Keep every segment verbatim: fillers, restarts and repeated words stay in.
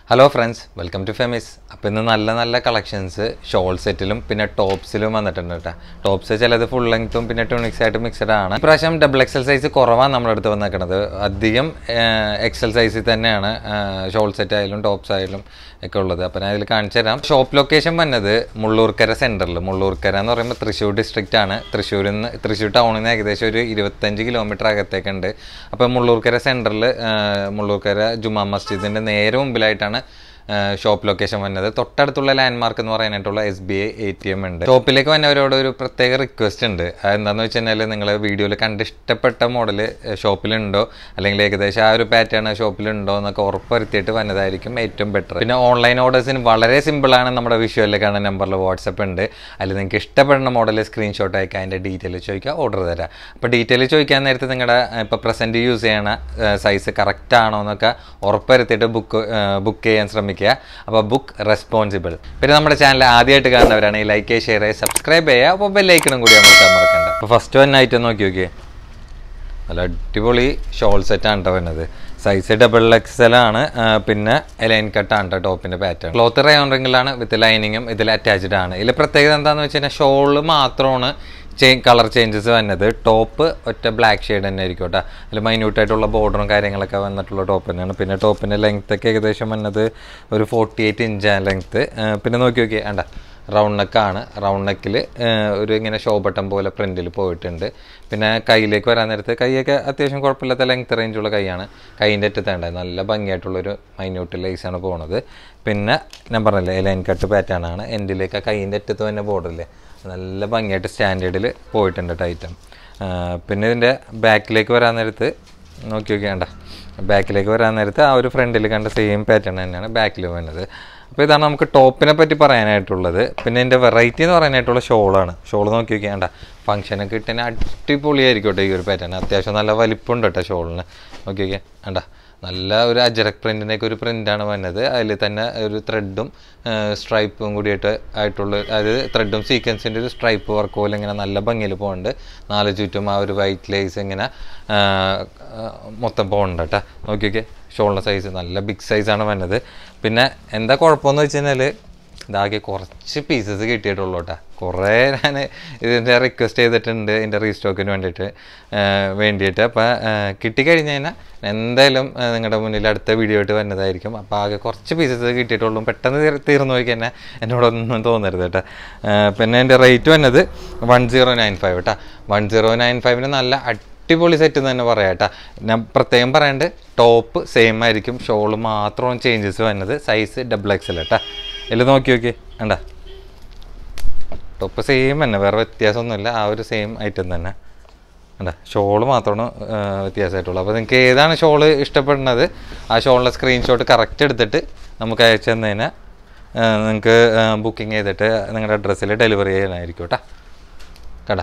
Hello friends, welcome to Femis. അപ്പോൾ ഇന്ന് നല്ല നല്ല കളക്ഷൻസ് ഷോൾ സെറ്റിലും പിന്നെ ടോപ്സിലും വന്നിട്ടുണ്ട് കേട്ടോ. ടോപ്സ് ചിലത് ഫുൾ ലെങ്ത്തും പിന്നെ ട്യൂണിക്സ് ആയിട്ട് മിക്സഡ് ആണ്. ഇപ്രാവശ്യം ഡബിൾ എക്സൽ സൈസ് കുറവാണ് നമ്മുടെ അടുത്ത് വന്നിരിക്കുന്നത്. അധികം എക്സൽ സൈസിൽ തന്നെയാണ് ഷോൾ സെറ്റ് ആയാലും ടോപ്സ് ആയാലും ഒക്കെ ഉള്ളത്. അപ്പോൾ ഞാൻ ഇതിൽ കാണിച്ചു തരാം. ഷോപ്പ് ലൊക്കേഷൻ വന്നത് മുള്ളൂർക്കര സെൻറ്ററിൽ. മുള്ളൂർക്കര എന്ന് പറയുമ്പോൾ തൃശ്ശൂർ ഡിസ്ട്രിക്റ്റ് ആണ്. തൃശ്ശൂരിൽ നിന്ന് തൃശ്ശൂർ ടൗണിൽ നിന്ന് ഏകദേശം ഒരു ഇരുപത്തഞ്ച് കിലോമീറ്റർ അകത്തേക്കുണ്ട്. അപ്പോൾ മുള്ളൂർക്കര സെൻറ്ററിൽ മുള്ളൂർക്കര ജുമാ മസ്ജിദിൻ്റെ നേരെ മുമ്പിലായിട്ടാണ് ഷോപ്പ് ലൊക്കേഷൻ വന്നത്. തൊട്ടടുത്തുള്ള ലാൻഡ്മാർക്ക് എന്ന് പറയാനായിട്ടുള്ള S B I A T M ഉണ്ട്. ഷോപ്പിലേക്ക് വന്നവരോട് ഒരു പ്രത്യേക റിക്വസ്റ്റ് ഉണ്ട്. അതെന്താണെന്ന് വെച്ച് കഴിഞ്ഞാൽ നിങ്ങൾ വീഡിയോയിൽ കണ്ട് ഇഷ്ടപ്പെട്ട മോഡൽ ഷോപ്പിലുണ്ടോ അല്ലെങ്കിൽ ഏകദേശം ആ ഒരു പാറ്റേൺ ഷോപ്പിലുണ്ടോ എന്നൊക്കെ ഉറപ്പുവരുത്തിയിട്ട് വന്നതായിരിക്കും ഏറ്റവും ബെറ്റർ. പിന്നെ ഓൺലൈൻ ഓർഡേഴ്സിന് വളരെ സിമ്പിളാണ്. നമ്മുടെ വിഷ്വലിൽ കാണുന്ന നമ്പറിൽ വാട്സപ്പ് ഉണ്ട്. അതിൽ നിങ്ങൾക്ക് ഇഷ്ടപ്പെടുന്ന മോഡൽ സ്ക്രീൻഷോട്ട് അയക്കുക, അതിൻ്റെ ഡീറ്റെയിൽ ചോദിക്കുക, ഓർഡർ തരാം. അപ്പോൾ ഡീറ്റെയിൽ ചോദിക്കാൻ നേരത്തെ നിങ്ങളുടെ ഇപ്പോൾ പ്രസൻറ്റ് യൂസ് ചെയ്യണ സൈസ് കറക്റ്റ് ആണോ എന്നൊക്കെ ഉറപ്പുവരുത്തിയിട്ട് ബുക്ക് ബുക്ക് ചെയ്യാൻ ശ്രമിക്കുക. അപ്പോൾ ബുക്ക് റെസ്പോൺസിബിൾ. പിന്നെ നമ്മുടെ ചാനൽ ആദ്യമായിട്ട് കാണുന്നവരാണെങ്കിൽ ലൈക്ക് ചെയ്യുക, ഷെയർ ചെയ്യുക, സബ്സ്ക്രൈബ് ചെയ്യുക. അപ്പോൾ ബെല്ലൈക്കണും കൂടി അമർത്താൻ മറക്കണ്ട. അപ്പോൾ ഫസ്റ്റ് വൺ ഐറ്റം നോക്കി നോക്കിയേ, നല്ല അടിപൊളി ഷോൾ സെറ്റാണ് കേട്ടോ വരുന്നത്. സൈസ് ഡബിൾ എക്സൽ ആണ്. പിന്നെ ലൈൻ കട്ടാണ് കേട്ടോ ടോപ്പിൻ്റെ പാറ്റേൺ. ക്ലോത്ത് റയോൺ റിംഗിലാണ് വിത്ത് ലൈനിങ്ങും ഇതിൽ അറ്റാച്ച്ഡ് ആണ്. ഇതിൽ പ്രത്യേകത എന്താണെന്ന് വെച്ച് കഴിഞ്ഞാൽ ഷോള് മാത്രമാണ് ചേ കളർ ചേഞ്ചസ് വന്നത്. ടോപ്പ് ഒറ്റ ബ്ലാക്ക് ഷെയ്ഡ് തന്നെ ആയിരിക്കും കേട്ടോ. അതിൽ മൈന്യൂട്ടായിട്ടുള്ള ബോർഡറും കാര്യങ്ങളൊക്കെ വന്നിട്ടുള്ള ടോപ്പ് തന്നെയാണ്. പിന്നെ ടോപ്പിൻ്റെ ലെങ്ത്തൊക്കെ ഏകദേശം വന്നത് ഒരു ഫോർട്ടി എയ്റ്റ് ഇഞ്ചാണ് ലെങ്ത്ത്. പിന്നെ നോക്കി നോക്കി വേണ്ട, റൗണ്ട് നെക്കാണ്. റൗണ്ട് നെക്കിൽ ഒരു ഇങ്ങനെ ഷോ ബട്ടൺ പോലെ പ്രിൻറ്റിൽ പോയിട്ടുണ്ട്. പിന്നെ കയ്യിലേക്ക് വരാൻ നേരത്ത് കൈയൊക്കെ അത്യാവശ്യം കുഴപ്പമില്ലാത്ത ലെങ്ത്ത് റേഞ്ചുള്ള കൈയാണ്. കൈയിൻ്റെ അറ്റത്തേണ്ട നല്ല ഭംഗിയായിട്ടുള്ളൊരു മൈന്യൂട്ട് ലേസാണ് പോകുന്നത്. പിന്നെ ഞാൻ പറഞ്ഞില്ലേ ലൈൻ കട്ട് പാറ്റേൺ ആണ്. എൻഡിലേക്ക് കൈയിൻ്റെ അറ്റത്ത് തന്നെ ബോർഡറില്ലേ നല്ല ഭംഗിയായിട്ട് സ്റ്റാൻഡേർഡിൽ പോയിട്ടുണ്ട് ഐറ്റം. പിന്നെ ഇതിൻ്റെ ബാക്കിലേക്ക് വരാൻ നേരത്ത് നോക്കി നോക്കി വേണ്ട, ബാക്കിലേക്ക് വരാൻ നേരത്ത് ആ ഒരു ഫ്രണ്ടിൽ കണ്ട സെയിം പാറ്റേൺ തന്നെയാണ് ബാക്കിൽ വരുന്നത്. അപ്പോൾ ഇതാണ് നമുക്ക് ടോപ്പിനെ പറ്റി പറയാനായിട്ടുള്ളത്. പിന്നെ ഇതിൻ്റെ വെറൈറ്റി എന്ന് പറയാനായിട്ടുള്ള ഷോളാണ്. ഷോൾ നോക്കി നോക്കി വേണ്ട, ഫംഗ്ഷനൊക്കെ ഇട്ടതിന് അടിപൊളിയായിരിക്കട്ടെ ഈ ഒരു പാറ്റേൺ. അത്യാവശ്യം നല്ല വലിപ്പമുണ്ട് കേട്ടോ ഷോളിന്. നോക്കി നോക്കിയാൽ വേണ്ട, നല്ല ഒരു അജരക് പ്രിൻറ്റിൻ്റെയൊക്കെ ഒരു പ്രിൻ്റാണ് വന്നത്. അതിൽ തന്നെ ഒരു ത്രെഡും സ്ട്രൈപ്പും കൂടിയിട്ട് ആയിട്ടുള്ള, അതായത് ത്രെഡും സീക്വൻസിൻ്റെ ഒരു സ്ട്രൈപ്പ് വർക്ക് പോലെ ഇങ്ങനെ നല്ല ഭംഗിയിൽ പോകുന്നുണ്ട്. നാല് ചുറ്റും ആ ഒരു വൈറ്റ് ലേസ് ഇങ്ങനെ മൊത്തം പോകുന്നുണ്ട് കേട്ടോ. നോക്കി നോക്കിയേ ഷോളിൻ്റെ സൈസ് നല്ല ബിഗ് സൈസാണ് വന്നത്. പിന്നെ എന്താ കുഴപ്പമെന്ന് വെച്ച് കഴിഞ്ഞാൽ ഇതാകെ കുറച്ച് പീസസ് കിട്ടിയിട്ടുള്ളൂ കേട്ടോ. കുറേ ഞാൻ ഇതിൻ്റെ റിക്വസ്റ്റ് ചെയ്തിട്ടുണ്ട് ഇതിൻ്റെ റീസ്റ്റോക്കിന് വേണ്ടിയിട്ട് വേണ്ടിയിട്ട് അപ്പോൾ കിട്ടിക്കഴിഞ്ഞ് കഴിഞ്ഞാൽ എന്തായാലും നിങ്ങളുടെ മുന്നിൽ അടുത്ത വീഡിയോ ആയിട്ട് വരുന്നതായിരിക്കും. അപ്പോൾ ആകെ കുറച്ച് പീസസ് കിട്ടിയിട്ടുള്ളൂ. പെട്ടെന്ന് തീർന്നു പോയി കഴിഞ്ഞാൽ എന്നോടൊന്നും തോന്നരുത് കേട്ടോ. പിന്നെ എൻ്റെ റേറ്റ് വന്നത് വൺ സീറോ നയൻ ഫൈവ് കേട്ടോ. വൺ സീറോ നയൻ ഫൈവിന് നല്ല അടിപൊളി സെറ്റ് എന്ന് തന്നെ പറയാം കേട്ടോ. ഞാൻ പ്രത്യേകം പറയേണ്ടത് ടോപ്പ് സെയിം ആയിരിക്കും, ഷോള് മാത്രം ചേഞ്ചസ് വരുന്നത്. സൈസ് ഡബിൾ എക്സൽ കേട്ടോ. ഇതിൽ നോക്കി നോക്കി വേണ്ട, ടോപ്പ് സെയിം തന്നെ, വേറെ വ്യത്യാസമൊന്നുമില്ല. ആ ഒരു സെയിം ഐറ്റം തന്നെ വേണ്ട, ഷോള് മാത്രമാണ് വ്യത്യാസമായിട്ടുള്ളൂ. അപ്പോൾ നിങ്ങൾക്ക് ഏതാണ് ഷോള് ഇഷ്ടപ്പെടുന്നത് ആ ഷോളിൻ്റെ സ്ക്രീൻഷോട്ട് കറക്റ്റ് എടുത്തിട്ട് നമുക്ക് അയച്ചു തന്നു കഴിഞ്ഞാൽ നിങ്ങൾക്ക് ബുക്കിംഗ് ചെയ്തിട്ട് നിങ്ങളുടെ അഡ്രസ്സിൽ ഡെലിവറി ചെയ്യാനായിരിക്കും കേട്ടോ കേട്ടോ.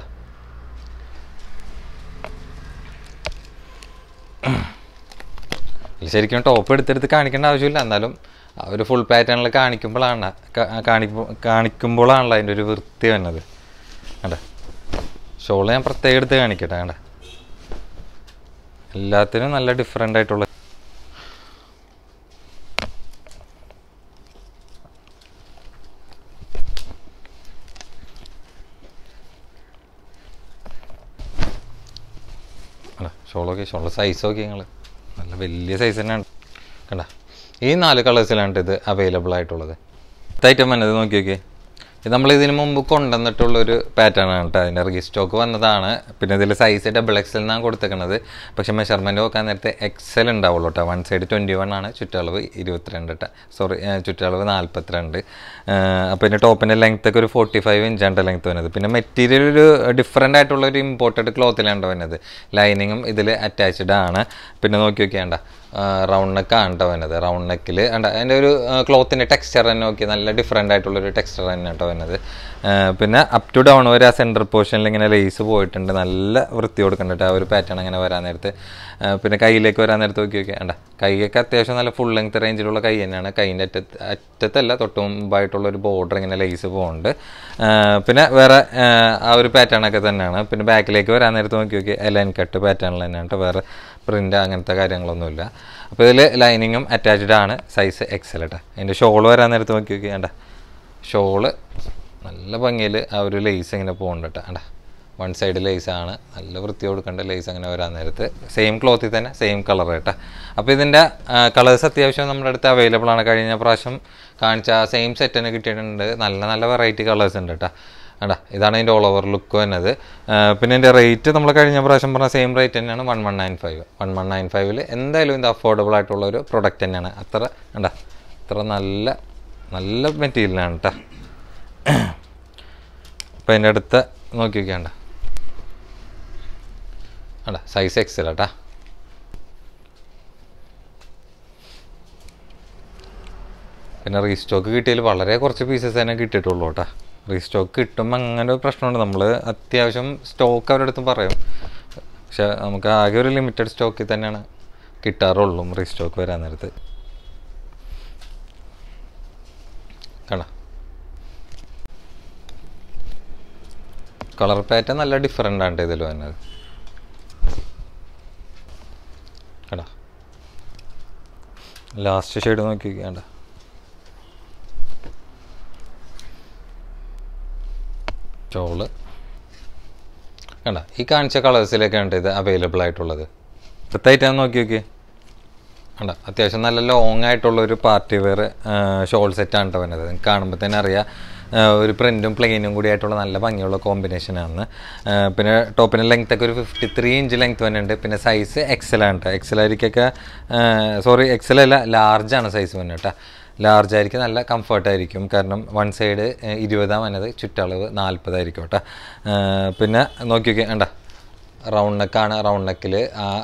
ശരിക്കും ടോപ്പ് എടുത്തെടുത്ത് കാണിക്കേണ്ട ആവശ്യമില്ല. എന്നാലും ആ ഒരു ഫുൾ പാറ്റേണിൽ കാണിക്കുമ്പോഴാണ് കാണിക്കുമ്പോൾ കാണിക്കുമ്പോഴാണല്ലോ അതിൻ്റെ ഒരു വൃത്തി വന്നത് കണ്ട. ഷോള് ഞാൻ പ്രത്യേകം എടുത്ത് കാണിക്കട്ടെ കണ്ട, എല്ലാത്തിനും നല്ല ഡിഫറെൻ്റ് ആയിട്ടുള്ള അല്ല ഷോളൊക്കെ ഷോള് സൈസൊക്കെ നിങ്ങൾ നല്ല വലിയ സൈസ് തന്നെയാണ് കണ്ട. ഈ നാല് കളേഴ്സിലാണ് ഇത് അവൈലബിൾ ആയിട്ടുള്ളത്. ഐറ്റം വന്നത് നോക്കി നോക്കിയേ, ഇത് നമ്മൾ ഇതിന് മുമ്പ് കൊണ്ടുവന്നിട്ടുള്ളൊരു പാറ്റേൺ ആണ് കേട്ടോ. അതിൻ്റെ റീസ്റ്റോക്ക് വന്നതാണ്. പിന്നെ ഇതിൽ സൈസ് ഡബിൾ എക്സൽ എന്നാണ് കൊടുത്തേക്കുന്നത്. പക്ഷേ മെഷർമെൻറ്റ് നോക്കാൻ നേരത്തെ എക്സൽ ഉണ്ടാവുള്ളൂ കേട്ടോ. വൺ സൈഡ് ട്വൻറ്റി വൺ ആണ്, ചുറ്റളവ് ഇരുപത്തിരണ്ട് കേട്ടോ. സോറി ചുറ്റളവ് നാൽപ്പത്തിരണ്ട്. അപ്പോൾ ഇതിൻ്റെ ടോപ്പിൻ്റെ ലെങ്ത്തൊക്കെ ഒരു ഫോർട്ടി ഫൈവ് ഇഞ്ചാണ് ലെങ്ത്ത് വരുന്നത്. പിന്നെ മെറ്റീരിയൽ ഒരു ഡിഫറെൻ്റ് ആയിട്ടുള്ള ഒരു ഇമ്പോർട്ടഡ് ക്ലോത്തിലാണ് വരുന്നത്. ലൈനിങ്ങും ഇതിൽ അറ്റാച്ച്ഡ് ആണ്. പിന്നെ നോക്കി നോക്കിയാണ്ട റൗണ്ട് നെക്കാണ് കേട്ടോ വരുന്നത്. റൗണ്ട് നെക്കിൽ ഉണ്ട് അതിൻ്റെ ഒരു ക്ലോത്തിൻ്റെ ടെക്സ്ചർ തന്നെ നോക്കി നല്ല ഡിഫറെൻ്റ് ആയിട്ടുള്ളൊരു ടെക്സ്ചർ തന്നെ കേട്ടോ വരുന്നത്. പിന്നെ അപ് ടു ഡൗൺ വരെ ആ സെൻറ്റർ പോർഷനിൽ ഇങ്ങനെ ലേസ് പോയിട്ടുണ്ട്. നല്ല വൃത്തി കൊടുക്കുന്നുണ്ട് ആ ഒരു പാറ്റേൺ അങ്ങനെ വരാൻ നേരത്ത്. പിന്നെ കയ്യിലേക്ക് വരാൻ നേരത്ത് നോക്കി നോക്കി വേണ്ട, കൈയൊക്കെ അത്യാവശ്യം നല്ല ഫുൾ ലെങ്ത് റേഞ്ചിലുള്ള കൈ തന്നെയാണ്. കൈയിൻ്റെ അറ്റത്ത് അറ്റത്തല്ല തൊട്ട് മുമ്പായിട്ടുള്ളൊരു ബോർഡർ ഇങ്ങനെ ലേസ് പോകുന്നുണ്ട്. പിന്നെ വേറെ ആ ഒരു പാറ്റേണൊക്കെ തന്നെയാണ്. പിന്നെ ബാക്കിലേക്ക് വരാൻ നേരത്ത് നോക്കി നോക്കി ലൈൻ കട്ട് പാറ്റേണിൽ തന്നെയാണ്. വേറെ പ്രിൻ്റ് അങ്ങനത്തെ കാര്യങ്ങളൊന്നുമില്ല. അപ്പോൾ ഇതിൽ ലൈനിങ്ങും അറ്റാച്ച്ഡ് ആണ്. സൈസ് എക്സൽ കേട്ടോ. അതിൻ്റെ ഷോള് വരാൻ നേരത്ത് നോക്കി നോക്കി വേണ്ട, ഷോള് നല്ല ഭംഗിയിൽ ആ ഒരു ലേസ് ഇങ്ങനെ പോകുന്നുണ്ട് കേട്ടോ. വേണ്ട വൺ സൈഡ് ലേസാണ്, നല്ല വൃത്തി കൊടുക്കേണ്ട ലേസ് അങ്ങനെ വരാൻ നേരത്ത്. സെയിം ക്ലോത്തിൽ തന്നെ സെയിം കളർ കേട്ടോ. അപ്പോൾ ഇതിൻ്റെ കളേഴ്സ് അത്യാവശ്യം നമ്മുടെ അടുത്ത് അവൈലബിൾ ആണ്. കഴിഞ്ഞ പ്രാവശ്യം കാണിച്ച സെയിം സെറ്റ് തന്നെ കിട്ടിയിട്ടുണ്ട്. നല്ല നല്ല വെറൈറ്റി കളേഴ്സ് ഉണ്ട് കേട്ടോ. വേണ്ട ഇതാണ് അതിൻ്റെ ഓൾ ഓവർ ലുക്ക് വരുന്നത്. പിന്നെ ഇതിൻ്റെ റേറ്റ് നമ്മൾ കഴിഞ്ഞ പ്രാവശ്യം പറഞ്ഞ സെയിം റേറ്റ് തന്നെയാണ്, one one nine five one one nine ഫൈവിൽ എന്തായാലും ഇത് അഫോർഡബിൾ ആയിട്ടുള്ള ഒരു പ്രൊഡക്റ്റ് തന്നെയാണ്. അത്ര വേണ്ട അത്ര നല്ല നല്ല മെറ്റീരിയലാണ് കേട്ടോ. അപ്പോൾ അതിൻ്റെ അടുത്ത് നോക്കി നോക്കിയാണ്ട വേണ്ട സൈസ് എക്സൽ കേട്ടാ. പിന്നെ റീസ്റ്റോക്ക് കിട്ടിയതിൽ വളരെ കുറച്ച് പീസസ് തന്നെ കിട്ടിയിട്ടുള്ളൂ കേട്ടോ. റീസ്റ്റോക്ക് കിട്ടുമ്പോൾ അങ്ങനെ ഒരു പ്രശ്നമുണ്ട്. നമ്മൾ അത്യാവശ്യം സ്റ്റോക്ക് അവരുടെ അടുത്തും പറയും, പക്ഷെ നമുക്ക് ആകെ ഒരു ലിമിറ്റഡ് സ്റ്റോക്കിൽ തന്നെയാണ് കിട്ടാറുള്ളൂ റീസ്റ്റോക്ക് വരാൻ നേരത്ത്. കാണാം കളർ പാറ്റേൺ നല്ല ഡിഫറെൻ്റ് ആണ് ഇതിൽ വരുന്നത്. കേട്ടോ ലാസ്റ്റ് ഷെയ്ഡ് നോക്കി വേണ്ട, ഷോള് കണ്ട ഈ കാണിച്ച കളേഴ്സിലേക്കാണ് ഇത് അവൈലബിൾ ആയിട്ടുള്ളത്. അടുത്തായിട്ടാണ് നോക്കി നോക്കി കണ്ട അത്യാവശ്യം നല്ല ലോങ് ആയിട്ടുള്ളൊരു പാർട്ടി വെയർ ഷോൾ സെറ്റാണ് കേട്ടോ വരുന്നത്. നിങ്ങൾക്ക് കാണുമ്പോൾ തന്നെ അറിയാം ഒരു പ്രിൻറ്റും പ്ലെയിനും കൂടി ആയിട്ടുള്ള നല്ല ഭംഗിയുള്ള കോമ്പിനേഷനാണ്. പിന്നെ ടോപ്പിൻ്റെ ലെങ്ത്തൊക്കെ ഒരു ഫിഫ്റ്റി ത്രീ ഇഞ്ച് ലെങ്ത് വരുന്നുണ്ട്. പിന്നെ സൈസ് എക്സലാണ് കേട്ടോ. എക്സലായിരിക്കൊക്കെ സോറി എക്സലല്ല ലാർജാണ് സൈസ് വരുന്നത് കേട്ടോ. ലാർജ് ആയിരിക്കും, നല്ല കംഫർട്ടായിരിക്കും. കാരണം വൺ സൈഡ് ഇരുപതാം വന്നത്, ചുറ്റളവ് നാൽപ്പതായിരിക്കും കേട്ടോ. പിന്നെ നോക്കി നോക്കി വേണ്ട റൗണ്ട് നെക്കാണ്. റൗണ്ട് നെക്കിൽ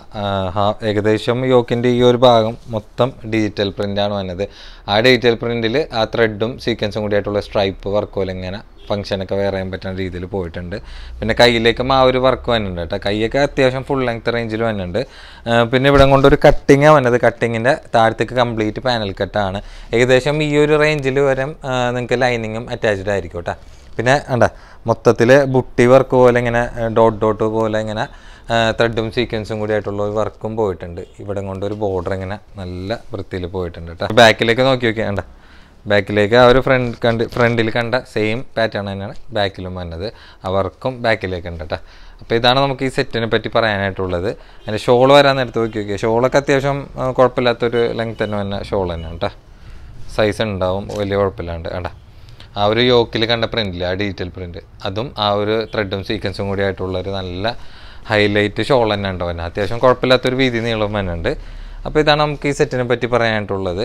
ആ ഏകദേശം യോക്കിൻ്റെ ഈ ഒരു ഭാഗം മൊത്തം ഡിജിറ്റൽ പ്രിൻ്റാണ് വന്നത്. ആ ഡിജിറ്റൽ പ്രിൻറ്റിൽ ആ ത്രെഡും സീക്വൻസും കൂടി ആയിട്ടുള്ള സ്ട്രൈപ്പ് വർക്ക് പോലെ ഇങ്ങനെ ഫംഗ്ഷനൊക്കെ വെയർ ചെയ്യാൻ പറ്റുന്ന രീതിയിൽ പോയിട്ടുണ്ട്. പിന്നെ കയ്യിലേക്കും ആ ഒരു വർക്ക് വന്നിട്ടുണ്ട് കേട്ടോ. കൈയൊക്കെ അത്യാവശ്യം ഫുൾ ലെങ്ത് റേഞ്ചിൽ വന്നിട്ടുണ്ട്. പിന്നെ ഇവിടെ കൊണ്ടൊരു കട്ടിങ്ങാണ് വന്നത്. കട്ടിങ്ങിൻ്റെ താഴത്തേക്ക് കംപ്ലീറ്റ് പാനൽ കട്ടാണ്. ഏകദേശം ഈ ഒരു റേഞ്ചിൽ വരെ നിങ്ങൾക്ക് ലൈനിങ്ങും അറ്റാച്ച്ഡ് ആയിരിക്കും കേട്ടോ. പിന്നെ വേണ്ട മൊത്തത്തിൽ ബുട്ടി വർക്ക് പോലെ ഇങ്ങനെ ഡോട്ട് ഡോട്ട് പോലെ ഇങ്ങനെ ത്രെഡും സീക്വൻസും കൂടി ആയിട്ടുള്ള ഒരു വർക്കും പോയിട്ടുണ്ട്. ഇവിടെ കൊണ്ടൊരു ബോർഡർ ഇങ്ങനെ നല്ല വൃത്തിയിൽ പോയിട്ടുണ്ട് കേട്ടോ. ബാക്കിലേക്ക് നോക്കി നോക്കി വേണ്ട, ബാക്കിലേക്ക് ആ ഒരു ഫ്രണ്ട് കണ്ട് ഫ്രണ്ടിൽ കണ്ട സെയിം പാറ്റേൺ തന്നെയാണ് ബാക്കിലും വന്നത്. ആ വർക്കും ബാക്കിലേക്ക് ഉണ്ട് കേട്ടോ. അപ്പോൾ ഇതാണ് നമുക്ക് ഈ സെറ്റിനെ പറ്റി പറയാനായിട്ടുള്ളത്. അതിൻ്റെ ഷോൾ വരാൻ നേരത്ത് നോക്കി നോക്കിയാൽ ഷോളൊക്കെ അത്യാവശ്യം കുഴപ്പമില്ലാത്തൊരു ലെങ്ത് തന്നെ വന്ന ഷോൾ തന്നെയാണ് കേട്ടോ. സൈസ് ഉണ്ടാവും, വലിയ കുഴപ്പമില്ലാണ്ട് വേണ്ട. ആ ഒരു യോക്കിൽ കണ്ട പ്രിൻറ്റിൽ ആ ഡിജിറ്റൽ പ്രിൻറ്റ് അതും ആ ഒരു ത്രെഡും സീക്വൻസും കൂടി ആയിട്ടുള്ളൊരു നല്ല ഹൈലൈറ്റ് ഷോൾ തന്നെ ഉണ്ടോ തന്നെ. അത്യാവശ്യം കുഴപ്പമില്ലാത്തൊരു വീതി നീളം തന്നെ ഉണ്ട്. അപ്പോൾ ഇതാണ് നമുക്ക് ഈ സെറ്റിനെ പറ്റി പറയാനായിട്ടുള്ളത്.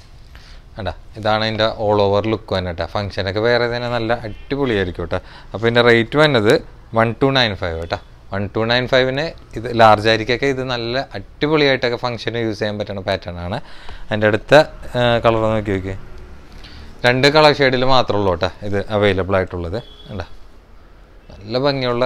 വേണ്ട ഇതാണ് അതിൻ്റെ ഓൾ ഓവർ ലുക്ക് തന്നെ കേട്ടോ. ഫംഗ്ഷനൊക്കെ വേറെ തന്നെ നല്ല അടിപൊളിയായിരിക്കും കേട്ടോ. അപ്പോൾ ഇതിൻ്റെ റേറ്റ് വന്നത് വൺ ടു നയൻ ഫൈവ് കേട്ടോ. വൺ ടു നയൻ ഫൈവിന് ഇത് ലാർജ് ആയിരിക്കൊക്കെ ഇത് നല്ല അടിപൊളിയായിട്ടൊക്കെ ഫംഗ്ഷന് യൂസ് ചെയ്യാൻ പറ്റുന്ന പാറ്റേൺ ആണ്. അതിൻ്റെ അടുത്ത കളർ നോക്കി നോക്കി രണ്ട് കളർ ഷെയ്ഡിൽ മാത്രമേ ഉള്ളൂ കേട്ടോ ഇത് അവൈലബിൾ ആയിട്ടുള്ളത്. കണ്ടോ നല്ല ഭംഗിയുള്ള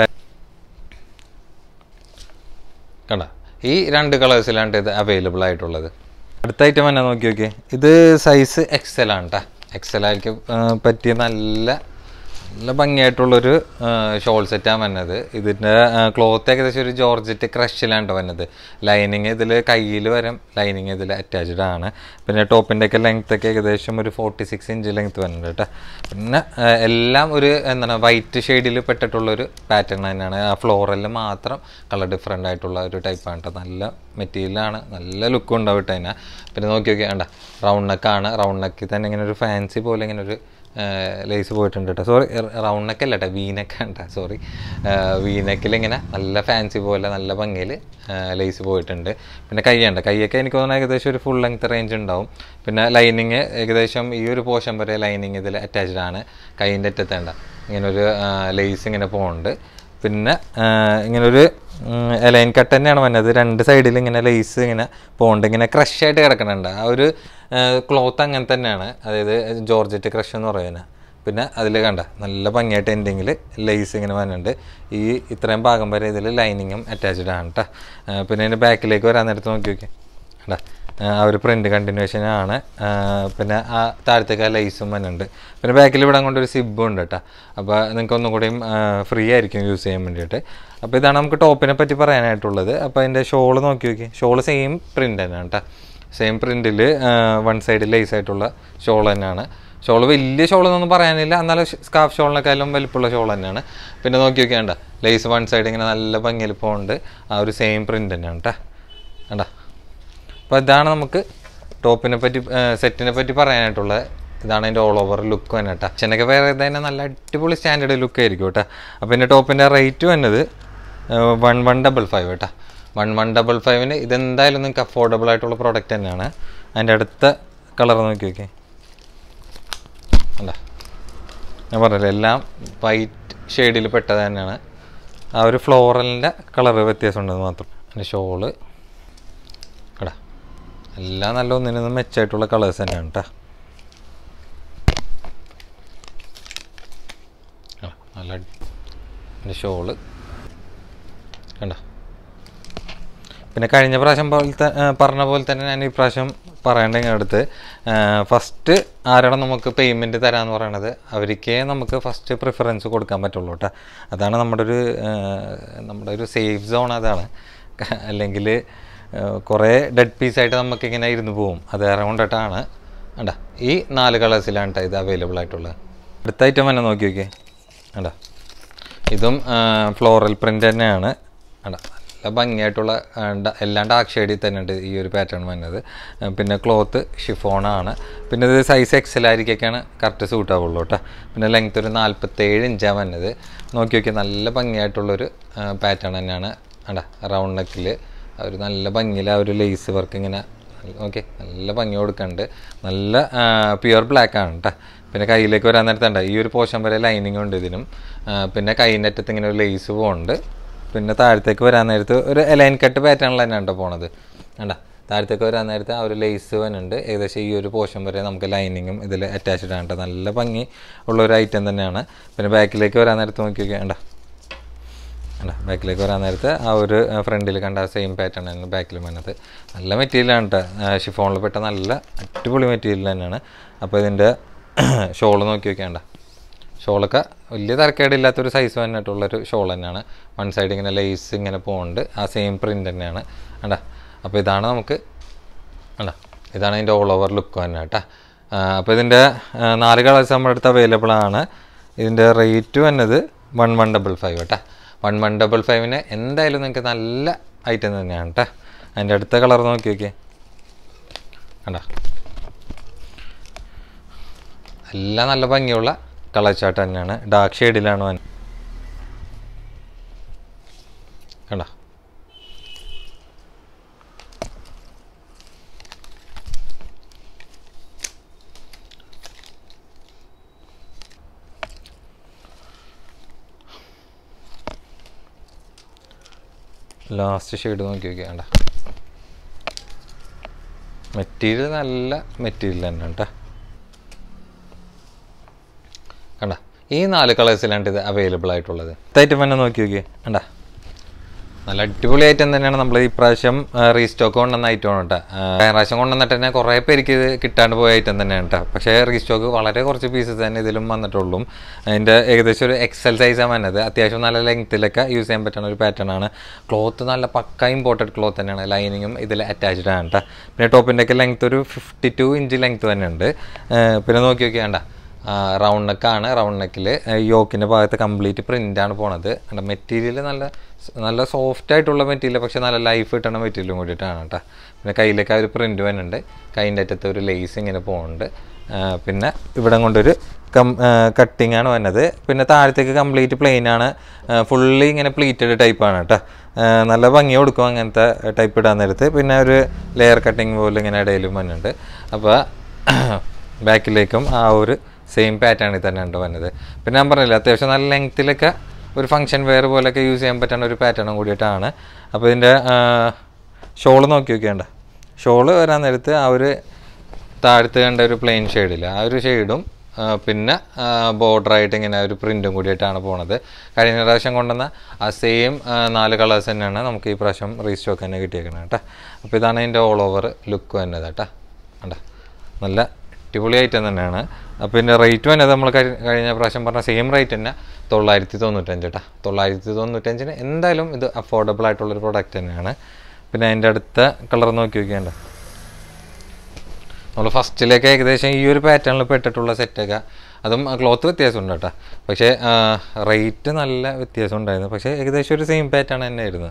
കണ്ട ഈ രണ്ട് കളേഴ്സിലാണ് ഇത് അവൈലബിൾ ആയിട്ടുള്ളത്. അടുത്ത ഐറ്റം എന്നാ നോക്കി നോക്കി ഇത് സൈസ് എക്സൽ ആണ് കേട്ടോ. എക്സൽ ആയിരിക്കും പറ്റിയ നല്ല നല്ല ഭംഗിയായിട്ടുള്ളൊരു ഷോൾ സെറ്റാണ് വന്നത്. ഇതിൻ്റെ ക്ലോത്ത് ഏകദേശം ഒരു ജോർജറ്റ് ക്രഷിലാണ് വന്നത്. ലൈനിങ് ഇതിൽ കയ്യിൽ വരും, ലൈനിങ് ഇതിൽ അറ്റാച്ച്ഡ് ആണ്. പിന്നെ ടോപ്പിൻ്റെയൊക്കെ ലെങ്ത്തൊക്കെ ഏകദേശം ഒരു ഫോർട്ടി സിക്സ് ഇഞ്ച് ലെങ്ത്ത് വരുന്നുണ്ട് കേട്ടോ. പിന്നെ എല്ലാം ഒരു എന്താണ് വൈറ്റ് ഷെയ്ഡിൽ പെട്ടിട്ടുള്ളൊരു പാറ്റേൺ തന്നെയാണ്. ആ ഫ്ലോറലിൽ മാത്രം കളർ ഡിഫറെൻ്റ് ആയിട്ടുള്ള ഒരു ടൈപ്പാണ് കേട്ടോ. നല്ല മെറ്റീരിയലാണ്, നല്ല ലുക്കും ഉണ്ടാവും കേട്ടോ അതിനെ. പിന്നെ നോക്കി നോക്കി വേണ്ട റൗണ്ട് നെക്കാണ്. റൗണ്ട് നെക്കിൽ തന്നെ ഇങ്ങനെ ഒരു ഫാൻസി പോലെ ഇങ്ങനെ ഒരു ലേസ് പോയിട്ടുണ്ട് കേട്ടോ. സോറി റൗണ്ട് നെക്കല്ല കേട്ടോ, വീനെക്കാണ് കേട്ടോ. സോറി വീനെക്കിൽ ഇങ്ങനെ നല്ല ഫാൻസി പോലെ നല്ല ഭംഗിയിൽ ലേസ് പോയിട്ടുണ്ട്. പിന്നെ കൈയുണ്ട്, കൈയൊക്കെ എനിക്ക് തോന്നുന്നത് ഏകദേശം ഒരു ഫുൾ ലെങ്ത് റേഞ്ച് ഉണ്ടാവും. പിന്നെ ലൈനിങ് ഏകദേശം ഈ ഒരു പോർഷൻ വരെ ലൈനിങ് ഇതിൽ അറ്റാച്ച്ഡ് ആണ്. കൈയിൻ്റെ അറ്റത്തേണ്ട ഇങ്ങനൊരു ലേസ് ഇങ്ങനെ പോകുന്നുണ്ട്. പിന്നെ ഇങ്ങനൊരു എലൈൻ കട്ട് തന്നെയാണ് വന്നത്. രണ്ട് സൈഡിൽ ഇങ്ങനെ ലേസ് ഇങ്ങനെ പോകുന്നുണ്ട്, ഇങ്ങനെ ക്രഷായിട്ട് കിടക്കുന്നുണ്ട്. ആ ഒരു ക്ലോത്ത് അങ്ങനെ തന്നെയാണ്, അതായത് ജോർജറ്റ് ക്രഷ് എന്ന് പറയുന്നത്. പിന്നെ അതിൽ കണ്ട നല്ല ഭംഗിയായിട്ട് എൻഡിങ്ങിൽ ലേസ് ഇങ്ങനെ വന്നിട്ടുണ്ട്. ഈ ഇത്രയും ഭാഗം വരെ ഇതിൽ ലൈനിങ്ങും അറ്റാച്ച്ഡ് ആണ് കേട്ടോ. പിന്നെ അതിൻ്റെ ബാക്കിലേക്ക് വരാൻ നേരത്ത് നോക്കി നോക്കി കണ്ടാ ആ ഒരു പ്രിൻറ്റ് കണ്ടിന്യൂഷനാണ്. പിന്നെ ആ താഴത്തേക്ക് ആ ലൈസും വന്നുണ്ട്. പിന്നെ ബാക്കിൽ ഇവിടെ കൊണ്ടൊരു സിബും ഉണ്ട് കേട്ടോ. അപ്പോൾ നിങ്ങൾക്ക് ഒന്നും കൂടിയും ഫ്രീ ആയിരിക്കും യൂസ് ചെയ്യാൻ വേണ്ടിയിട്ട്. അപ്പോൾ ഇതാണ് നമുക്ക് ടോപ്പിനെ പറ്റി പറയാനായിട്ടുള്ളത്. അപ്പോൾ അതിൻ്റെ ഷോള് നോക്കി നോക്കി, ഷോള് സെയിം പ്രിൻ്റ് തന്നെയാണ് കേട്ടോ. സെയിം പ്രിൻറ്റിൽ വൺ സൈഡ് ലേസ് ആയിട്ടുള്ള ഷോൾ തന്നെയാണ്. ഷോള് വലിയ ഷോളെന്നൊന്നും പറയാനില്ല, എന്നാലും സ്കാർഫ് ഷോളിനേക്കാളും വലിപ്പമുള്ള ഷോൾ തന്നെയാണ്. പിന്നെ നോക്കി നോക്കിയാണ്ട ലേസ് വൺ സൈഡ് ഇങ്ങനെ നല്ല ഭംഗിയിൽ പോകുന്നുണ്ട്. ആ ഒരു സെയിം പ്രിൻ്റ് തന്നെയാണ് കേട്ടോ. വേണ്ട, അപ്പോൾ ഇതാണ് നമുക്ക് ടോപ്പിനെ പറ്റി സെറ്റിനെ പറ്റി പറയാനായിട്ടുള്ളത്. ഇതാണ് അതിൻ്റെ ഓൾ ഓവർ ലുക്ക് തന്നെ കേട്ടോ. ചെന്നൊക്കെ വേറെ തന്നെ നല്ല അടിപൊളി സ്റ്റാൻഡേർഡ് ലുക്ക് ആയിരിക്കും കേട്ടോ. അപ്പോൾ ഇതിൻ്റെ ടോപ്പിൻ്റെ റേറ്റ് വന്നത് വൺ വൺ ഡബിൾ ഫൈവ് കേട്ടോ. വൺ വൺ ഡബിൾ ഫൈവിന് ഇതെന്തായാലും നിങ്ങൾക്ക് അഫോർഡബിൾ ആയിട്ടുള്ള പ്രോഡക്റ്റ് തന്നെയാണ്. അതിൻ്റെ അടുത്ത കളർ നോക്കി നോക്കി, അല്ല ഞാൻ പറഞ്ഞില്ല എല്ലാം വൈറ്റ് ഷെയ്ഡിൽ പെട്ടത് തന്നെയാണ്. ആ ഒരു ഫ്ലോറലിൻ്റെ കളറ് വ്യത്യാസം ഉണ്ടെന്ന് മാത്രം. അതിൻ്റെ ഷോള് എടാ എല്ലാം നല്ല ഒന്നിനൊന്നും മെച്ചമായിട്ടുള്ള കളേഴ്സ് തന്നെയാണ് കേട്ടോ. നല്ല അതിൻ്റെ ഷോള് കണ്ട. പിന്നെ കഴിഞ്ഞ പ്രാവശ്യം പോലത്തെ പറഞ്ഞ പോലെ തന്നെ ഞാൻ ഈ പ്രാവശ്യം പറയേണ്ട അടുത്ത് ഫസ്റ്റ് ആരാണ് നമുക്ക് പേയ്മെൻറ്റ് തരാമെന്ന് പറയണത് അവർക്കേ നമുക്ക് ഫസ്റ്റ് പ്രിഫറൻസ് കൊടുക്കാൻ പറ്റുള്ളൂ കേട്ടോ. അതാണ് നമ്മുടെ ഒരു നമ്മുടെ ഒരു സേഫ് സോൺ. അതാണ്, അല്ലെങ്കിൽ കുറേ ഡെഡ് പീസായിട്ട് നമുക്കിങ്ങനെ ഇരുന്ന് പോവും. അത് കാരണം കൊണ്ടിട്ടാണ് വേണ്ട ഈ നാല് കളേഴ്സിലാണ് കേട്ടോ ഇത് അവൈലബിൾ ആയിട്ടുള്ളത്. അടുത്ത ഐറ്റം തന്നെ നോക്കി നോക്കിയേ വേണ്ട. ഇതും ഫ്ലോറൽ പ്രിൻ്റ് തന്നെയാണ് വേണ്ട. നല്ല ഭംഗിയായിട്ടുള്ള എല്ലാം ഡാർക്ക് ഷെയ്ഡിൽ തന്നെ ഉണ്ട് ഈ ഒരു പാറ്റേൺ വന്നത്. പിന്നെ ക്ലോത്ത് ഷിഫോണാണ്. പിന്നെ ഇത് സൈസ് എക്സൽ ആയിരിക്കൊക്കെയാണ് കറക്റ്റ് സൂട്ട് ആവുള്ളൂ കേട്ടോ. പിന്നെ ലെങ്ത് ഒരു നാൽപ്പത്തേഴ് ഇഞ്ചാണ് വന്നത്. നോക്കി നോക്കി നല്ല ഭംഗിയായിട്ടുള്ളൊരു പാറ്റേൺ തന്നെയാണ് വേണ്ട. റൗണ്ട് നെക്കിൽ ഒരു നല്ല ഭംഗിയിൽ ആ ഒരു ലേസ് വർക്ക് ഇങ്ങനെ ഓക്കെ നല്ല ഭംഗി കൊടുക്കുന്നുണ്ട്. നല്ല പ്യുവർ ബ്ലാക്ക് ആണ് കേട്ടോ. പിന്നെ കയ്യിലേക്ക് വരാൻ നേരത്തുണ്ട് ഈ ഒരു പോർഷൻ വരെ ലൈനിങ് ഉണ്ട് ഇതിനും. പിന്നെ കൈയിൻ്റെ അറ്റത്ത് ഇങ്ങനെ ഒരു ലേസ് പോകുന്നുണ്ട്. പിന്നെ താഴത്തേക്ക് വരാൻ നേരത്ത് ഒരു എലൈൻ കട്ട് പാറ്റേണിൽ തന്നെയാണ് കേട്ടോ പോണത് വേണ്ട. താഴത്തേക്ക് വരാൻ നേരത്ത് ആ ഒരു ലേസ് വന്നുണ്ട്. ഏകദേശം ഈ ഒരു പോർഷൻ വരെ നമുക്ക് ലൈനിങ്ങും ഇതിൽ അറ്റാച്ച്ഡ് ആണ് കേട്ടോ. നല്ല ഭംഗി ഉള്ളൊരു ഐറ്റം തന്നെയാണ്. പിന്നെ ബാക്കിലേക്ക് വരാൻ നേരത്ത് നോക്കി നോക്കിയാൽ വേണ്ട അല്ല ബാക്കിലേക്ക് വരാൻ നേരത്ത് ആ ഒരു ഫ്രണ്ടിൽ കണ്ട സെയിം പാറ്റേൺ ആണ് ബാക്കിലും വന്നത്. നല്ല മെറ്റീരിയലാണ് കേട്ടോ. ഷിഫോണിൽ പെട്ട നല്ല അടിപൊളി മെറ്റീരിയൽ തന്നെയാണ്. അപ്പോൾ ഇതിൻ്റെ ഷോള് നോക്കി നോക്കിയാണ്ട ഷോളൊക്കെ വലിയ തരക്കേടില്ലാത്തൊരു സൈസ് വന്നിട്ടുള്ളൊരു ഷോൾ തന്നെയാണ്. വൺ സൈഡ് ഇങ്ങനെ ലേസ് ഇങ്ങനെ പോകുന്നുണ്ട്. ആ സെയിം പ്രിൻ്റ് തന്നെയാണ് വേണ്ട. അപ്പോൾ ഇതാണ് നമുക്ക് വേണ്ട ഇതാണ് ഇതിൻ്റെ ഓൾ ഓവർ ലുക്ക് തന്നെ കേട്ടോ. അപ്പോൾ ഇതിൻ്റെ നാല് കളേഴ്സ് നമ്മുടെ അടുത്ത് അവൈലബിൾ ആണ്. ഇതിൻ്റെ റേറ്റ് വന്നത് വൺ വൺ ഡബിൾ ഫൈവ് കേട്ടോ. വൺ വൺ ഡബിൾ ഫൈവിന് എന്തായാലും നിങ്ങൾക്ക് നല്ല ഐറ്റം തന്നെയാണ് കേട്ടോ. അതിൻ്റെ അടുത്ത കളർ നോക്കി നോക്കിയേ കണ്ട. എല്ലാം നല്ല ഭംഗിയുള്ള കളർ ചാർട്ട് തന്നെയാണ്. ഡാർക്ക് ഷെയ്ഡിലാണ് വൻ കണ്ട. ലാസ്റ്റ് ഷെയ്ഡ് നോക്കി നോക്കിയാൽ കണ്ട. മെറ്റീരിയൽ നല്ല മെറ്റീരിയൽ തന്നെ കേട്ടോ കണ്ട. ഈ നാല് കളേഴ്സിലാണ് ഇത് അവൈലബിൾ ആയിട്ടുള്ളത്. ഐറ്റം തന്നെ നോക്കി നോക്കിയേ കണ്ട. നല്ല അടിപൊളി ഐറ്റം തന്നെയാണ്. നമ്മൾ ഈ പ്രാവശ്യം റീസ്റ്റോക്ക് കൊണ്ടുവന്ന ഐറ്റമാണ് കേട്ടോ. കഴിഞ്ഞ പ്രാവശ്യം കൊണ്ടുവന്നിട്ട് തന്നെ കുറേ പേർക്ക് ഇത് കിട്ടാണ്ട് പോയ ഐറ്റം തന്നെയാണ് കേട്ടോ. പക്ഷേ റീസ്റ്റോക്ക് വളരെ കുറച്ച് പീസസ് തന്നെ ഇതിലും വന്നിട്ടുള്ളൂ. അതിൻ്റെ ഏകദേശം ഒരു എക്സൽ സൈസാണ് വന്നത്. അത്യാവശ്യം നല്ല ലെങ്ത്തിലൊക്കെ യൂസ് ചെയ്യാൻ പറ്റുന്ന ഒരു പാറ്റേൺ ആണ്. ക്ലോത്ത് നല്ല പക്ക ഇമ്പോർട്ടഡ് ക്ലോത്ത് തന്നെയാണ്. ലൈനിങ്ങും ഇതിൽ അറ്റാച്ച്ഡ് ആണ് കേട്ടോ. പിന്നെ ടോപ്പിൻ്റെയൊക്കെ ലെങ്ത്ത് ഒരു ഫിഫ്റ്റി ടു ഇഞ്ച് ലെങ്ത്ത് തന്നെ ഉണ്ട്. പിന്നെ നോക്കി നോക്കി വേണ്ട റൗണ്ട് നെക്കാണ്. റൗണ്ട് നെക്കിൽ യോക്കിൻ്റെ ഭാഗത്ത് കംപ്ലീറ്റ് പ്രിൻ്റാണ് പോണത്. മെറ്റീരിയൽ നല്ല നല്ല സോഫ്റ്റ് ആയിട്ടുള്ള മെറ്റീരിയൽ, പക്ഷേ നല്ല ലൈഫ് കിട്ടുന്ന മെറ്റീരിയലും കൂടിയിട്ടാണ് കേട്ടോ. പിന്നെ കയ്യിലേക്ക് ആ ഒരു പ്രിൻ്റ് വരുന്നുണ്ട്. കൈൻ്റെ അറ്റത്ത് ഒരു ലേസ് ഇങ്ങനെ പോകുന്നുണ്ട്. പിന്നെ ഇവിടെ കൊണ്ടൊരു കം കട്ടിങ് ആണ് വന്നത്. പിന്നെ താഴത്തേക്ക് കംപ്ലീറ്റ് പ്ലെയിൻ ആണ്. ഫുള്ളി ഇങ്ങനെ പ്ലീറ്റഡ് ടൈപ്പാണ് കേട്ടോ. നല്ല ഭംഗി കൊടുക്കും അങ്ങനത്തെ ടൈപ്പ് ഇടാൻ നേരത്ത്. പിന്നെ ഒരു ലെയർ കട്ടിങ് പോലെ ഇങ്ങനെ ഇടയിലും വന്നിട്ടുണ്ട്. അപ്പോൾ ബാക്കിലേക്കും ആ ഒരു സെയിം പാറ്റേണിൽ തന്നെ ഉണ്ട് വന്നത്. പിന്നെ ഞാൻ പറഞ്ഞില്ല അത്യാവശ്യം നല്ല ലെങ്ത്തിലൊക്കെ ഒരു ഫംഗ്ഷൻ വെയർ പോലെയൊക്കെ യൂസ് ചെയ്യാൻ പറ്റുന്ന ഒരു പാറ്റേണും കൂടിയിട്ടാണ്. അപ്പോൾ ഇതിൻ്റെ ഷോള് നോക്കി നോക്കിയാണ്ട. ഷോള് വരാൻ നേരത്ത് ആ ഒരു താഴത്ത് കണ്ട ഒരു പ്ലെയിൻ ഷെയ്ഡില്ല ആ ഒരു ഷെയ്ഡും പിന്നെ ബോർഡറായിട്ട് ഇങ്ങനെ ഒരു പ്രിൻറ്റും കൂടിയിട്ടാണ് പോണത്. കഴിഞ്ഞ പ്രാവശ്യം കൊണ്ടുവന്ന ആ സെയിം നാല് കളേഴ്സ് തന്നെയാണ് നമുക്ക് ഈ പ്രാവശ്യം റീസ്റ്റോക്ക് തന്നെ കിട്ടിയേക്കുന്നത് കേട്ടോ. അപ്പോൾ ഇതാണ് ഇതിൻ്റെ ഓൾ ഓവർ ലുക്ക് വന്നത് കേട്ടോ. കണ്ടോ, നല്ല അടിപൊളി ഐറ്റം തന്നെയാണ്. അപ്പോൾ ഇതിൻ്റെ റേറ്റ് വന്നത് നമ്മൾ കഴിഞ്ഞ പ്രാവശ്യം പറഞ്ഞ സെയിം റേറ്റ് തന്നെ തൊള്ളായിരത്തി തൊണ്ണൂറ്റഞ്ച് കേട്ടോ. തൊള്ളായിരത്തി തൊണ്ണൂറ്റഞ്ചിന് എന്തായാലും ഇത് അഫോർഡബിൾ ആയിട്ടുള്ളൊരു പ്രൊഡക്റ്റ് തന്നെയാണ്. പിന്നെ അതിൻ്റെ അടുത്ത കളർ നോക്കി നോക്കിയാൽ നമ്മൾ ഫസ്റ്റിലേക്ക് ഏകദേശം ഈ ഒരു പാറ്റേണിൽ പെട്ടിട്ടുള്ള സെറ്റൊക്കെ, അതും ക്ലോത്ത് വ്യത്യാസമുണ്ട് കേട്ടോ. പക്ഷേ റേറ്റ് നല്ല വ്യത്യാസം ഉണ്ടായിരുന്നു. പക്ഷേ ഏകദേശം ഒരു സെയിം പാറ്റേൺ തന്നെ ആയിരുന്നു.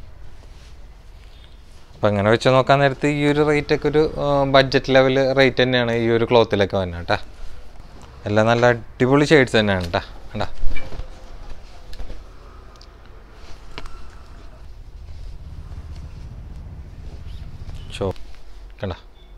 അപ്പം അങ്ങനെ വെച്ച് നോക്കാൻ നേരത്ത് ഈ ഒരു റേറ്റൊക്കെ ഒരു ബഡ്ജറ്റ് ലെവൽ റേറ്റ് തന്നെയാണ് ഈ ഒരു ക്ലോത്തിലൊക്കെ വന്നത് കേട്ടോ. എല്ലാം നല്ല അടിപൊളി ഷെയ്ഡ്സ് തന്നെയാണ് കേട്ടോ. കണ്ടാ, ഷോ കണ്ട,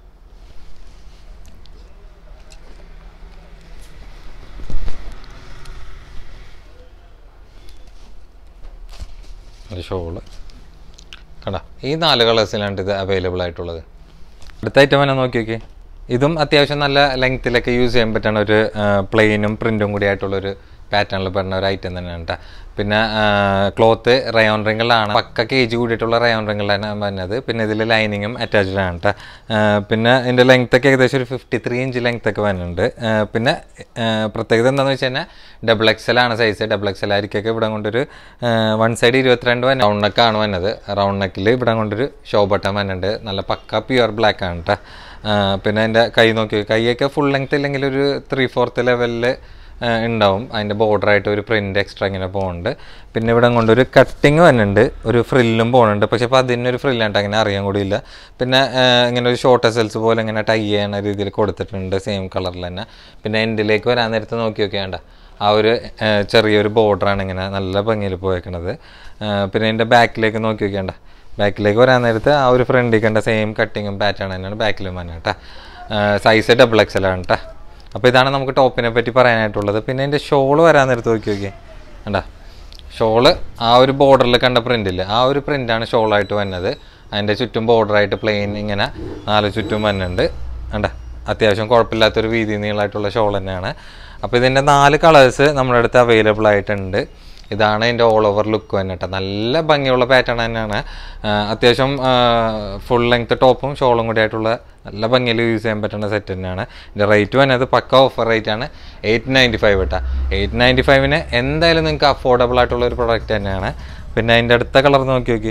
ഷോള് കണ്ട. ഈ നാല് കളേഴ്സിലാണ് ഇത് അവൈലബിൾ ആയിട്ടുള്ളത്. അടുത്ത ഐറ്റം തന്നെ നോക്കി നോക്കി. ഇതും അത്യാവശ്യം നല്ല ലെങ്ത്തിലൊക്കെ യൂസ് ചെയ്യാൻ പറ്റുന്ന ഒരു പ്ലെയിനും പ്രിൻറ്റും കൂടി ആയിട്ടുള്ളൊരു പാറ്റേണിൽ പെടുന്ന ഒരു ഐറ്റം തന്നെയാണ് കേട്ടോ. പിന്നെ ക്ലോത്ത് റയോൺ റിങ്ങിലാണ്, പക്ക കേജ് കൂടിയിട്ടുള്ള റയോൺ റിങ്ങിലാണ് പറഞ്ഞത്. പിന്നെ ഇതിൽ ലൈനിങ്ങും അറ്റാച്ച്ഡ് ആണ് കേട്ടോ. പിന്നെ ഇതിൻ്റെ ലെങ്ത്തൊക്കെ ഏകദേശം ഒരു ഫിഫ്റ്റി ത്രീ ഇഞ്ച് ലെങ്ത്തൊക്കെ വരുന്നുണ്ട്. പിന്നെ പ്രത്യേകത എന്താണെന്ന് വെച്ച് കഴിഞ്ഞാൽ ഡബിൾ എക്സൽ ആണ് സൈസ്. ഡബിൾ എക്സൽ ആയിരിക്കൊക്കെ ഇവിടെ കൊണ്ടൊരു വൺ സൈഡ് ഇരുപത്തിരണ്ട് വൻ റൗണ്ട് നെക്കാണ് വന്നത്. റൗണ്ട് നെക്കിൽ ഇവിടെ കൊണ്ടൊരു ഷോ ബട്ടൺ വന്നിട്ടുണ്ട്. നല്ല പക്ക പ്യുവർ ബ്ലാക്ക് ആണ് കേട്ടോ. പിന്നെ എൻ്റെ കൈ നോക്കി, കൈയൊക്കെ ഫുൾ ലെങ്ത് ഇല്ലെങ്കിൽ ഒരു ത്രീ ഫോർത്ത് ലെവലിൽ ഉണ്ടാവും. അതിൻ്റെ ബോർഡറായിട്ട് ഒരു പ്രിൻ്റ് എക്സ്ട്രാ ഇങ്ങനെ പോകുന്നുണ്ട്. പിന്നെ ഇവിടെ കൊണ്ടൊരു കട്ടിങ് വന്നിട്ടുണ്ട്, ഒരു ഫ്രില്ലും പോകുന്നുണ്ട്. പക്ഷേ അപ്പോൾ അതിനൊരു ഫ്രില്ലായിട്ട് അങ്ങനെ അറിയാൻ കൂടിയില്ല. പിന്നെ ഇങ്ങനെ ഒരു ഷോർട്ട് എസൽസ് പോലെ ഇങ്ങനെ ടൈ ചെയ്യുന്ന രീതിയിൽ കൊടുത്തിട്ടുണ്ട് സെയിം കളറിൽ തന്നെ. പിന്നെ എൻഡിലേക്ക് വരാൻ നേരത്ത് നോക്കി നോക്കിയാണ്ട ആ ഒരു ചെറിയൊരു ബോർഡറാണ് ഇങ്ങനെ നല്ല ഭംഗിയിൽ പോയേക്കണത്. പിന്നെ എൻ്റെ ബാക്കിലേക്ക് നോക്കി നോക്കിയാണ്ട, ബാക്കിലേക്ക് വരാൻ നേരത്ത് ആ ഒരു ഫ്രണ്ടിൽ കണ്ട സെയിം കട്ടിങ്ങും പാറ്റേൺ തന്നെയാണ് ബാക്കിലും വന്നത് കേട്ടോ. സൈസ് ഡബിൾ എക്സൽ ആണ് കേട്ടോ. അപ്പോൾ ഇതാണ് നമുക്ക് ടോപ്പിനെ പറ്റി പറയാനായിട്ടുള്ളത്. പിന്നെ എൻ്റെ ഷോള് വരാൻ നേരത്ത് നോക്കി നോക്കി കണ്ടാ, ഷോള് ആ ഒരു ബോർഡറിൽ കണ്ട പ്രിൻ്റില്ല, ആ ഒരു പ്രിൻ്റാണ് ഷോളായിട്ട് വന്നത്. അതിൻ്റെ ചുറ്റും ബോർഡറായിട്ട് പ്ലെയിൻ ഇങ്ങനെ നാല് ചുറ്റും വന്നിട്ടുണ്ട്. കണ്ടാ, അത്യാവശ്യം കുഴപ്പമില്ലാത്തൊരു വീതി നീളമായിട്ടുള്ള ഷോൾ തന്നെയാണ്. അപ്പോൾ ഇതിൻ്റെ നാല് കളേഴ്സ് നമ്മുടെ അടുത്ത് അവൈലബിൾ ആയിട്ടുണ്ട്. ഇതാണ് ഇതിൻ്റെ ഓൾ ഓവർ ലുക്ക് വന്നിട്ട്. നല്ല ഭംഗിയുള്ള പാറ്റേൺ തന്നെയാണ്. അത്യാവശ്യം ഫുൾ ലെങ്ത് ടോപ്പും ഷോളും കൂടി ആയിട്ടുള്ള നല്ല ഭംഗിയിൽ യൂസ് ചെയ്യാൻ പറ്റുന്ന സെറ്റ് തന്നെയാണ്. ഇതിൻ്റെ റേറ്റ് വന്നത് പക്ക ഓഫർ റേറ്റ് ആണ്, എയ്റ്റ് നയൻറ്റി ഫൈവ് കേട്ടോ. എയ്റ്റ് നയൻറ്റി ഫൈവിന് എന്തായാലും നിങ്ങൾക്ക് അഫോർഡബിൾ ആയിട്ടുള്ള ഒരു പ്രൊഡക്റ്റ് തന്നെയാണ്. പിന്നെ അതിൻ്റെ അടുത്ത കളർ നോക്കി നോക്കി,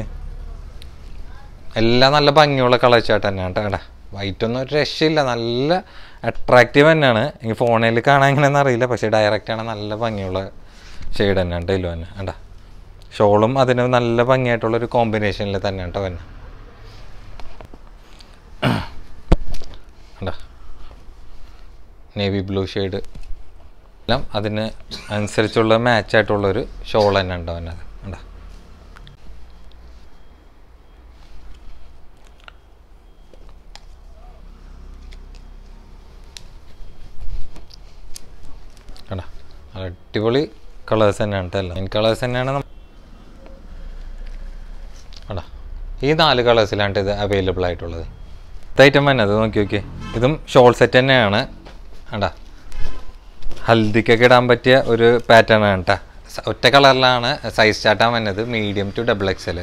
എല്ലാം നല്ല ഭംഗിയുള്ള കളർ ചാട്ട് തന്നെയാണ് കേട്ടോ. വൈറ്റ് ഒന്നും ഒരു രക്ഷയില്ല, നല്ല അട്രാക്റ്റീവ് തന്നെയാണ്. ഈ ഫോണിൽ കാണാൻ എങ്ങനെയെന്ന് അറിയില്ല, പക്ഷേ ഡയറക്റ്റാണ് നല്ല ഭംഗിയുള്ള ഷെയ്ഡ് തന്നെയാണ് ഇതിൽ തന്നെ. കണ്ടാ, ഷോളും അതിന് നല്ല ഭംഗിയായിട്ടുള്ളൊരു കോമ്പിനേഷനിൽ തന്നെയാണ് കേട്ടോ തന്നെ. കണ്ടാ, നേവി ബ്ലൂ ഷെയ്ഡ് എല്ലാം അതിന് അനുസരിച്ചുള്ള മാച്ചായിട്ടുള്ളൊരു ഷോൾ തന്നെ ഉണ്ടോ തന്നെ. കണ്ടാ, കണ്ടാ, അടിപൊളി കളേഴ്സ് തന്നെയാണ് കേട്ടോ. എല്ലാം കളേഴ്സ് തന്നെയാണ്. കണ്ടാ, ഈ നാല് കളേഴ്സിലാണ് ഇത് അവൈലബിൾ ആയിട്ടുള്ളത്. ഇത് ഐറ്റം തന്നെ അത് നോക്കി നോക്കി, ഇതും ഷോൾ സെറ്റ് തന്നെയാണ്. കണ്ടാ, ഹൽദിക്കൊക്കെ ഇടാൻ പറ്റിയ ഒരു പാറ്റേൺ ആണ് കേട്ടോ. ഒറ്റ കളറിലാണ് സൈസ് ചാട്ടാൻ വന്നത്, medium to double XL.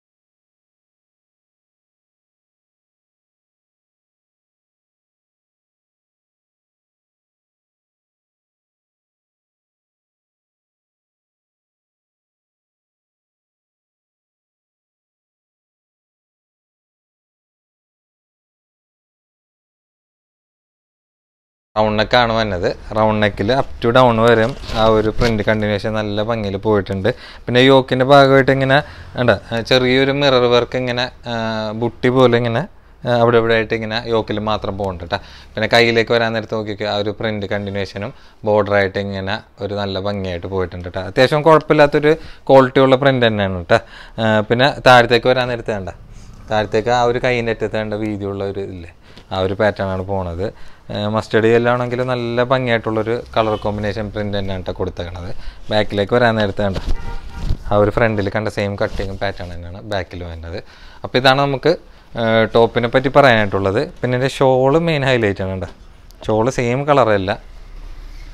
Round നെക്കാണ് വന്നത്. റൗണ്ട് നെക്കിൽ അപ് ടു ഡൗൺ വരും ആ ഒരു പ്രിൻ്റ് കണ്ടിന്യൂഷൻ നല്ല ഭംഗിയിൽ പോയിട്ടുണ്ട്. പിന്നെ യോക്കിൻ്റെ ഭാഗമായിട്ട് ഇങ്ങനെ ഉണ്ട് ചെറിയൊരു മിറർ വർക്ക് ഇങ്ങനെ ബുട്ടി പോലെ ഇങ്ങനെ അവിടെ ഇവിടെ ആയിട്ട് ഇങ്ങനെ യോക്കിൽ മാത്രം പോകുന്നുണ്ട് കേട്ടോ. പിന്നെ കയ്യിലേക്ക് വരാൻ നേരത്ത് നോക്കിയൊക്കെ ആ ഒരു പ്രിൻ്റ് കണ്ടിന്യൂഷനും ബോർഡറായിട്ട് ഇങ്ങനെ ഒരു നല്ല ഭംഗിയായിട്ട് പോയിട്ടുണ്ട് കേട്ടോ. അത്യാവശ്യം കുഴപ്പമില്ലാത്തൊരു ക്വാളിറ്റിയുള്ള പ്രിൻ്റ് തന്നെയാണ് കേട്ടോ. പിന്നെ താഴത്തേക്ക് വരാൻ നേരത്ത് വേണ്ട, താഴത്തേക്ക് ആ ഒരു കൈയിൻ്റെ അറ്റത്ത് വേണ്ട വീതിയുള്ള ഒരു ഇല്ലേ, ആ ഒരു പാറ്റേൺ ആണ് പോണത്. മസ്റ്റേർഡ് യെല്ലാണെങ്കിൽ നല്ല ഭംഗിയായിട്ടുള്ളൊരു കളർ കോമ്പിനേഷൻ പ്രിൻ്റ് തന്നെയാണ് കേട്ടോ കൊടുത്തേക്കണത്. ബാക്കിലേക്ക് വരാൻ നേരത്ത് വേണ്ട ആ ഒരു ഫ്രണ്ടിൽ കണ്ട സെയിം കട്ടിങ്ങും പാറ്റേൺ തന്നെയാണ് ബാക്കിൽ വേണ്ടത്. അപ്പോൾ ഇതാണ് നമുക്ക് ടോപ്പിനെ പറ്റി പറയാനായിട്ടുള്ളത്. പിന്നെ എൻ്റെ ഷോള് മെയിൻ ഹൈലൈറ്റ് ആണ് കേട്ടോ. ഷോള് സെയിം കളറല്ല,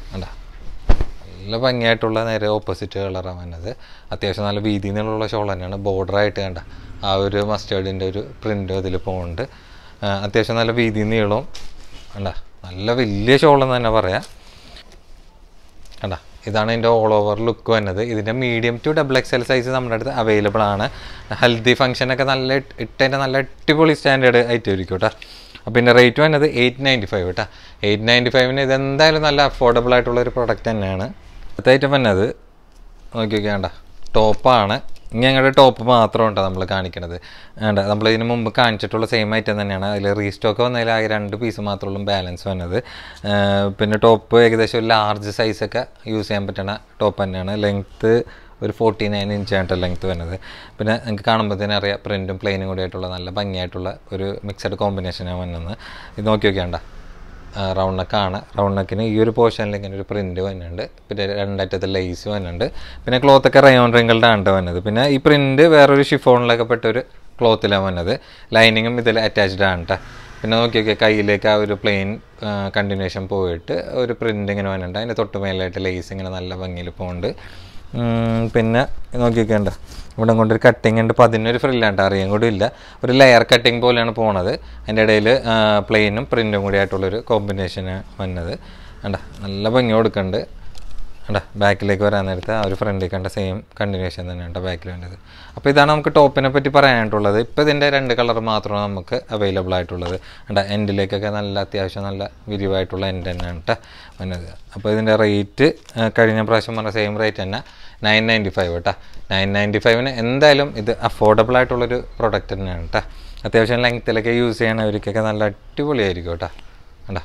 കണ്ട നല്ല ഭംഗിയായിട്ടുള്ള നേരെ ഓപ്പോസിറ്റ് കളറാണ് വന്നത്. അത്യാവശ്യം നല്ല വീതി നീളമുള്ള ഷോൾ തന്നെയാണ്. ബോർഡറായിട്ട് കണ്ട ആ ഒരു മസ്റ്റേർഡിൻ്റെ ഒരു പ്രിൻ്റ് ഇതിൽ പോകുന്നുണ്ട്. അത്യാവശ്യം നല്ല വീതി നീളവും കണ്ട നല്ല വലിയ ഷോളെന്ന് തന്നെ പറയാം. കണ്ട ഇതാണ് ഇതിൻ്റെ ഓൾ ഓവർ ലുക്ക് വന്നത്. ഇതിൻ്റെ medium to double X L size നമ്മുടെ അടുത്ത് അവൈലബിൾ ആണ്. ഹെൽത്തി ഫംഗ്ഷനൊക്കെ നല്ല ഇട്ടതിൻ്റെ നല്ല അടിപൊളി സ്റ്റാൻഡേർഡ് ആയിട്ട് ആയിരിക്കും കേട്ടോ. അപ്പോൾ ഇതിൻ്റെ റേറ്റ് വന്നത് എയ്റ്റ് നയൻറ്റി ഫൈവ് കേട്ടോ. എയ്റ്റ് നയൻറ്റി ഫൈവിന് ഇതെന്തായാലും നല്ല അഫോർഡബിൾ ആയിട്ടുള്ളൊരു പ്രൊഡക്റ്റ് തന്നെയാണ്. അടുത്ത ഐറ്റം വന്നത് നോക്കി നോക്കിയാണ്ട ടോപ്പാണ്. ഇനി ഞങ്ങളുടെ ടോപ്പ് മാത്രമുണ്ടോ നമ്മൾ കാണിക്കണത്. വേണ്ട നമ്മൾ ഇതിന് മുമ്പ് കാണിച്ചിട്ടുള്ള സെയിം ഐറ്റം തന്നെയാണ്. അതിൽ റീസ്റ്റോക്ക് വന്നതിൽ ആ രണ്ട് പീസ് മാത്രമുള്ളൂ ബാലൻസ് വന്നത്. പിന്നെ ടോപ്പ് ഏകദേശം ഒരു ലാർജ് സൈസൊക്കെ യൂസ് ചെയ്യാൻ പറ്റുന്ന ടോപ്പ് തന്നെയാണ്. ലെങ്ത്ത് ഒരു ഫോർട്ടി നയൻ ഇഞ്ചായിട്ട് ലെങ്ത്ത് വരുന്നത്. പിന്നെ നിങ്ങൾക്ക് കാണുമ്പോൾ തന്നെ അറിയാം പ്രിൻറ്റും പ്ലെയിനും കൂടി ആയിട്ടുള്ള നല്ല ഭംഗിയായിട്ടുള്ള ഒരു മിക്സഡ് കോമ്പിനേഷനാണ് വന്നത്. ഇത് നോക്കി നോക്കിയാണ്ട റൗണ്ട് നെക്കാണ്. റൗണ്ട് നെക്കിന് ഈ ഒരു പോർഷനിൽ ഇങ്ങനെ ഒരു പ്രിൻറ്റ് വന്നിട്ടുണ്ട്. പിന്നെ രണ്ടറ്റത്ത് ലേസ് വന്നിട്ടുണ്ട്. പിന്നെ ക്ലോത്തൊക്കെ റയോൺ റിങ്കിളുടെ ആണ് വന്നത്. പിന്നെ ഈ പ്രിൻറ്റ് വേറൊരു ഷിഫോണിലൊക്കെ പെട്ടൊരു ക്ലോത്തിലാണ് വന്നത്. ലൈനിങ്ങും ഇതിൽ അറ്റാച്ച്ഡ് ആണ് കേട്ടോ. പിന്നെ നോക്കി നോക്കിയാൽ കയ്യിലേക്ക് ആ ഒരു പ്ലെയിൻ കണ്ടിന്യൂഷൻ പോയിട്ട് ഒരു പ്രിൻറ്റ് ഇങ്ങനെ വന്നിട്ടുണ്ട്. അതിൻ്റെ തൊട്ട് മേലായിട്ട് ലേസ് ഇങ്ങനെ നല്ല ഭംഗിയിൽ പോകുന്നുണ്ട്. പിന്നെ നോക്കി നോക്കിയാണ്ട ഇവിടെ കൊണ്ടൊരു കട്ടിങ് ഉണ്ട്. അപ്പോൾ അതിനൊരു ഫ്രില്ലാണ്ട് അറിയാൻ കൂടി ഇല്ല. ഒരു ലെയർ കട്ടിങ് പോലെയാണ് പോണത്. അതിൻ്റെ ഇടയിൽ പ്ലെയിനും പ്രിൻറ്റും കൂടി ആയിട്ടുള്ളൊരു കോമ്പിനേഷന് വന്നത്. കണ്ട നല്ല ഭംഗി കൊടുക്കുന്നുണ്ട്. കണ്ട ബാക്കിലേക്ക് വരാൻ നേരത്തെ ആ ഒരു ഫ്രണ്ടിൽ കണ്ട സെയിം കണ്ടിന്യൂഷൻ തന്നെയാണ് ബാക്കിൽ വേണ്ടത്. അപ്പോൾ ഇതാണ് നമുക്ക് ടോപ്പിനെ പറ്റി പറയാനായിട്ടുള്ളത്. ഇപ്പോൾ ഇതിൻ്റെ രണ്ട് കളർ മാത്രമാണ് നമുക്ക് അവൈലബിൾ ആയിട്ടുള്ളത്. കണ്ട എൻഡിലേക്കൊക്കെ നല്ല അത്യാവശ്യം നല്ല വിരിവായിട്ടുള്ള എൻഡ് തന്നെയാണ് കേട്ടോ വന്നത്. അപ്പോൾ ഇതിൻ്റെ റേറ്റ് കഴിഞ്ഞ പ്രാവശ്യം പറഞ്ഞ സെയിം റേറ്റ് തന്നെ നയൻ നയൻറ്റി ഫൈവ് കേട്ടോ. നയൻ നയൻറ്റി ഫൈവിന് എന്തായാലും ഇത് അഫോർഡബിൾ ആയിട്ടുള്ളൊരു പ്രൊഡക്റ്റ് തന്നെയാണ് കേട്ടോ. അത്യാവശ്യം ലെങ്ത്തിലൊക്കെ യൂസ് ചെയ്യണവർക്കൊക്കെ നല്ല അടിപൊളിയായിരിക്കും കേട്ടോ. കണ്ട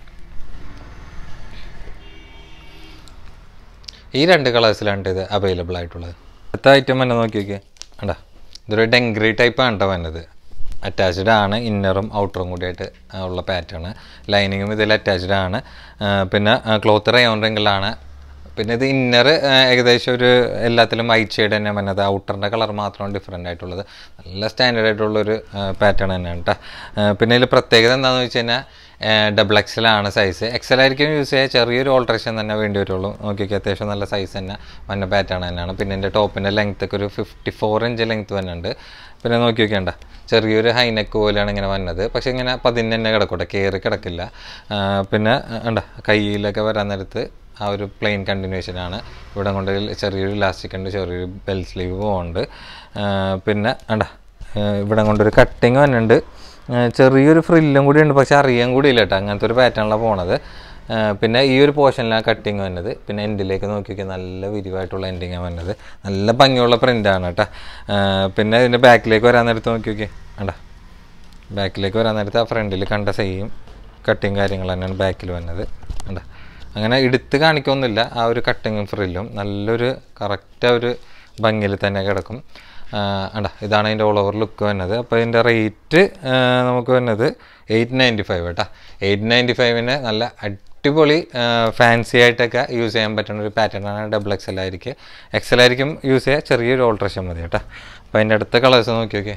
ഈ രണ്ട് കളേഴ്സിലാണ് ഇത് അവൈലബിൾ ആയിട്ടുള്ളത്. അടുത്ത ഐറ്റം തന്നെ നോക്കി നോക്കിയേ. കണ്ട ഇതൊരു ഡെങ്ക്രി ടൈപ്പാണ് കേട്ടോ വന്നത്. അറ്റാച്ച്ഡ് ആണ്. ഇന്നറും ഔട്ടറും കൂടിയായിട്ട് ഉള്ള പാറ്റേൺ. ലൈനിങ്ങും ഇതിൽ അറ്റാച്ച്ഡ് ആണ്. പിന്നെ ക്ലോത്ത് റയോൺ റിങ്കിളാണ്. പിന്നെ ഇത് ഇന്നർ ഏകദേശം ഒരു എല്ലാത്തിലും വൈറ്റ് ഷെയ്ഡ് തന്നെ വന്നത്. ഔട്ടറിൻ്റെ കളർ മാത്രമാണ് ഡിഫറെൻ്റ് ആയിട്ടുള്ളത്. നല്ല സ്റ്റാൻഡേർഡ് ആയിട്ടുള്ളൊരു പാറ്റേൺ തന്നെയാണ് കേട്ടോ. പിന്നെ ഇതിൽ പ്രത്യേകത എന്താണെന്ന് വെച്ച് കഴിഞ്ഞാൽ ഡബിൾ എക്സലാണ് സൈസ്. എക്സൽ ആയിരിക്കും യൂസ് ചെയ്യുക. ചെറിയൊരു ഓൾട്രേഷൻ തന്നെ വേണ്ടി വരുള്ളൂ. നോക്കിയൊക്കെ അത്യാവശ്യം നല്ല സൈസ് തന്നെ വന്ന പാറ്റേൺ തന്നെയാണ്. പിന്നെ എൻ്റെ ടോപ്പിൻ്റെ ലെങ്ത്തൊക്കെ ഒരു ഫിഫ്റ്റി ഫോർ ഇഞ്ച് ലെങ്ത്ത് വന്നിട്ടുണ്ട്. പിന്നെ നോക്കി നോക്കിയണ്ട ചെറിയൊരു ഹൈനെക്ക് പോലെയാണ് ഇങ്ങനെ വന്നത്. പക്ഷേ ഇങ്ങനെ പതിന് തന്നെ കിടക്കട്ടെ, കയറി കിടക്കില്ല. പിന്നെ ഉണ്ട കയ്യിലൊക്കെ വരാൻ നേരത്ത് ആ ഒരു പ്ലെയിൻ കണ്ടിന്യൂഷനാണ്. ഇവിടെ കൊണ്ട് ചെറിയൊരു ഇലാസ്റ്റിക് ഉണ്ട്. ചെറിയൊരു ബെൽ സ്ലീവ് പോകുന്നുണ്ട്. പിന്നെ ഉണ്ട ഇവിടെ കൊണ്ടൊരു കട്ടിങ് വന്നിട്ടുണ്ട്. ചെറിയൊരു ഫ്രില്ലും കൂടി ഉണ്ട്. പക്ഷെ അറിയാൻ കൂടി ഇല്ല കേട്ടോ. അങ്ങനത്തെ ഒരു പാറ്റേണിലാണ് പോണത്. പിന്നെ ഈ ഒരു പോർഷനിലാണ് കട്ടിങ് വന്നത്. പിന്നെ എൻഡിലേക്ക് നോക്കി നോക്കിയാൽ നല്ല വിരിവായിട്ടുള്ള എൻഡിങ്ങാണ് വന്നത്. നല്ല ഭംഗിയുള്ള പ്രിൻ്റാണ് കേട്ടോ. പിന്നെ ഇതിൻ്റെ ബാക്കിലേക്ക് വരാൻ നേരത്ത് നോക്കി നോക്കി കണ്ട ബാക്കിലേക്ക് വരാൻ നേരത്ത് ആ ഫ്രണ്ടിൽ കണ്ട സെയിം കട്ടിങ് കാര്യങ്ങൾ തന്നെയാണ് ബാക്കിൽ വന്നത്. കണ്ട അങ്ങനെ എടുത്ത് കാണിക്കൊന്നുമില്ല. ആ ഒരു കട്ടിങ്ങും ഫ്രില്ലും നല്ലൊരു കറക്റ്റ് ഒരു ഭംഗിയിൽ തന്നെ കിടക്കും. അണ്ട ഇതാണ് അതിൻ്റെ ഓൾ ഓവർ ലുക്ക് വന്നത്. അപ്പോൾ ഇതിൻ്റെ റേറ്റ് നമുക്ക് വന്നത് എയ്റ്റ് നയൻറ്റി ഫൈവ് കേട്ടോ. എയ്റ്റ് നയൻറ്റി ഫൈവിന് നല്ല അടിപൊളി ഫാൻസി ആയിട്ടൊക്കെ യൂസ് ചെയ്യാൻ പറ്റുന്ന ഒരു പാറ്റേണാണ്. ഡബിൾ എക്സ് എൽ ആയിരിക്കും. എക്സ് എൽ ആയിരിക്കും യൂസ് ചെയ്യുക. ചെറിയൊരു ഓൾട്രേഷൻ മതി കേട്ടോ. അപ്പോൾ അതിൻ്റെ അടുത്ത കളേഴ്സ് നോക്കി നോക്കിയേ.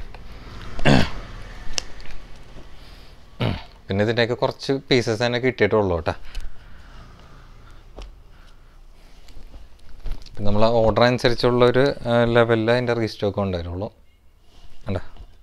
പിന്നെ ഇതിൻ്റെയൊക്കെ കുറച്ച് പീസസ് തന്നെ കിട്ടിയിട്ടുള്ളൂ കേട്ടോ. നമ്മൾ ഓർഡർ അനുസരിച്ചുള്ളൊരു ലെവലിൽ അതിൻ്റെ റീസ്റ്റോക്ക് കൊണ്ടുവരുള്ളൂ. കണ്ട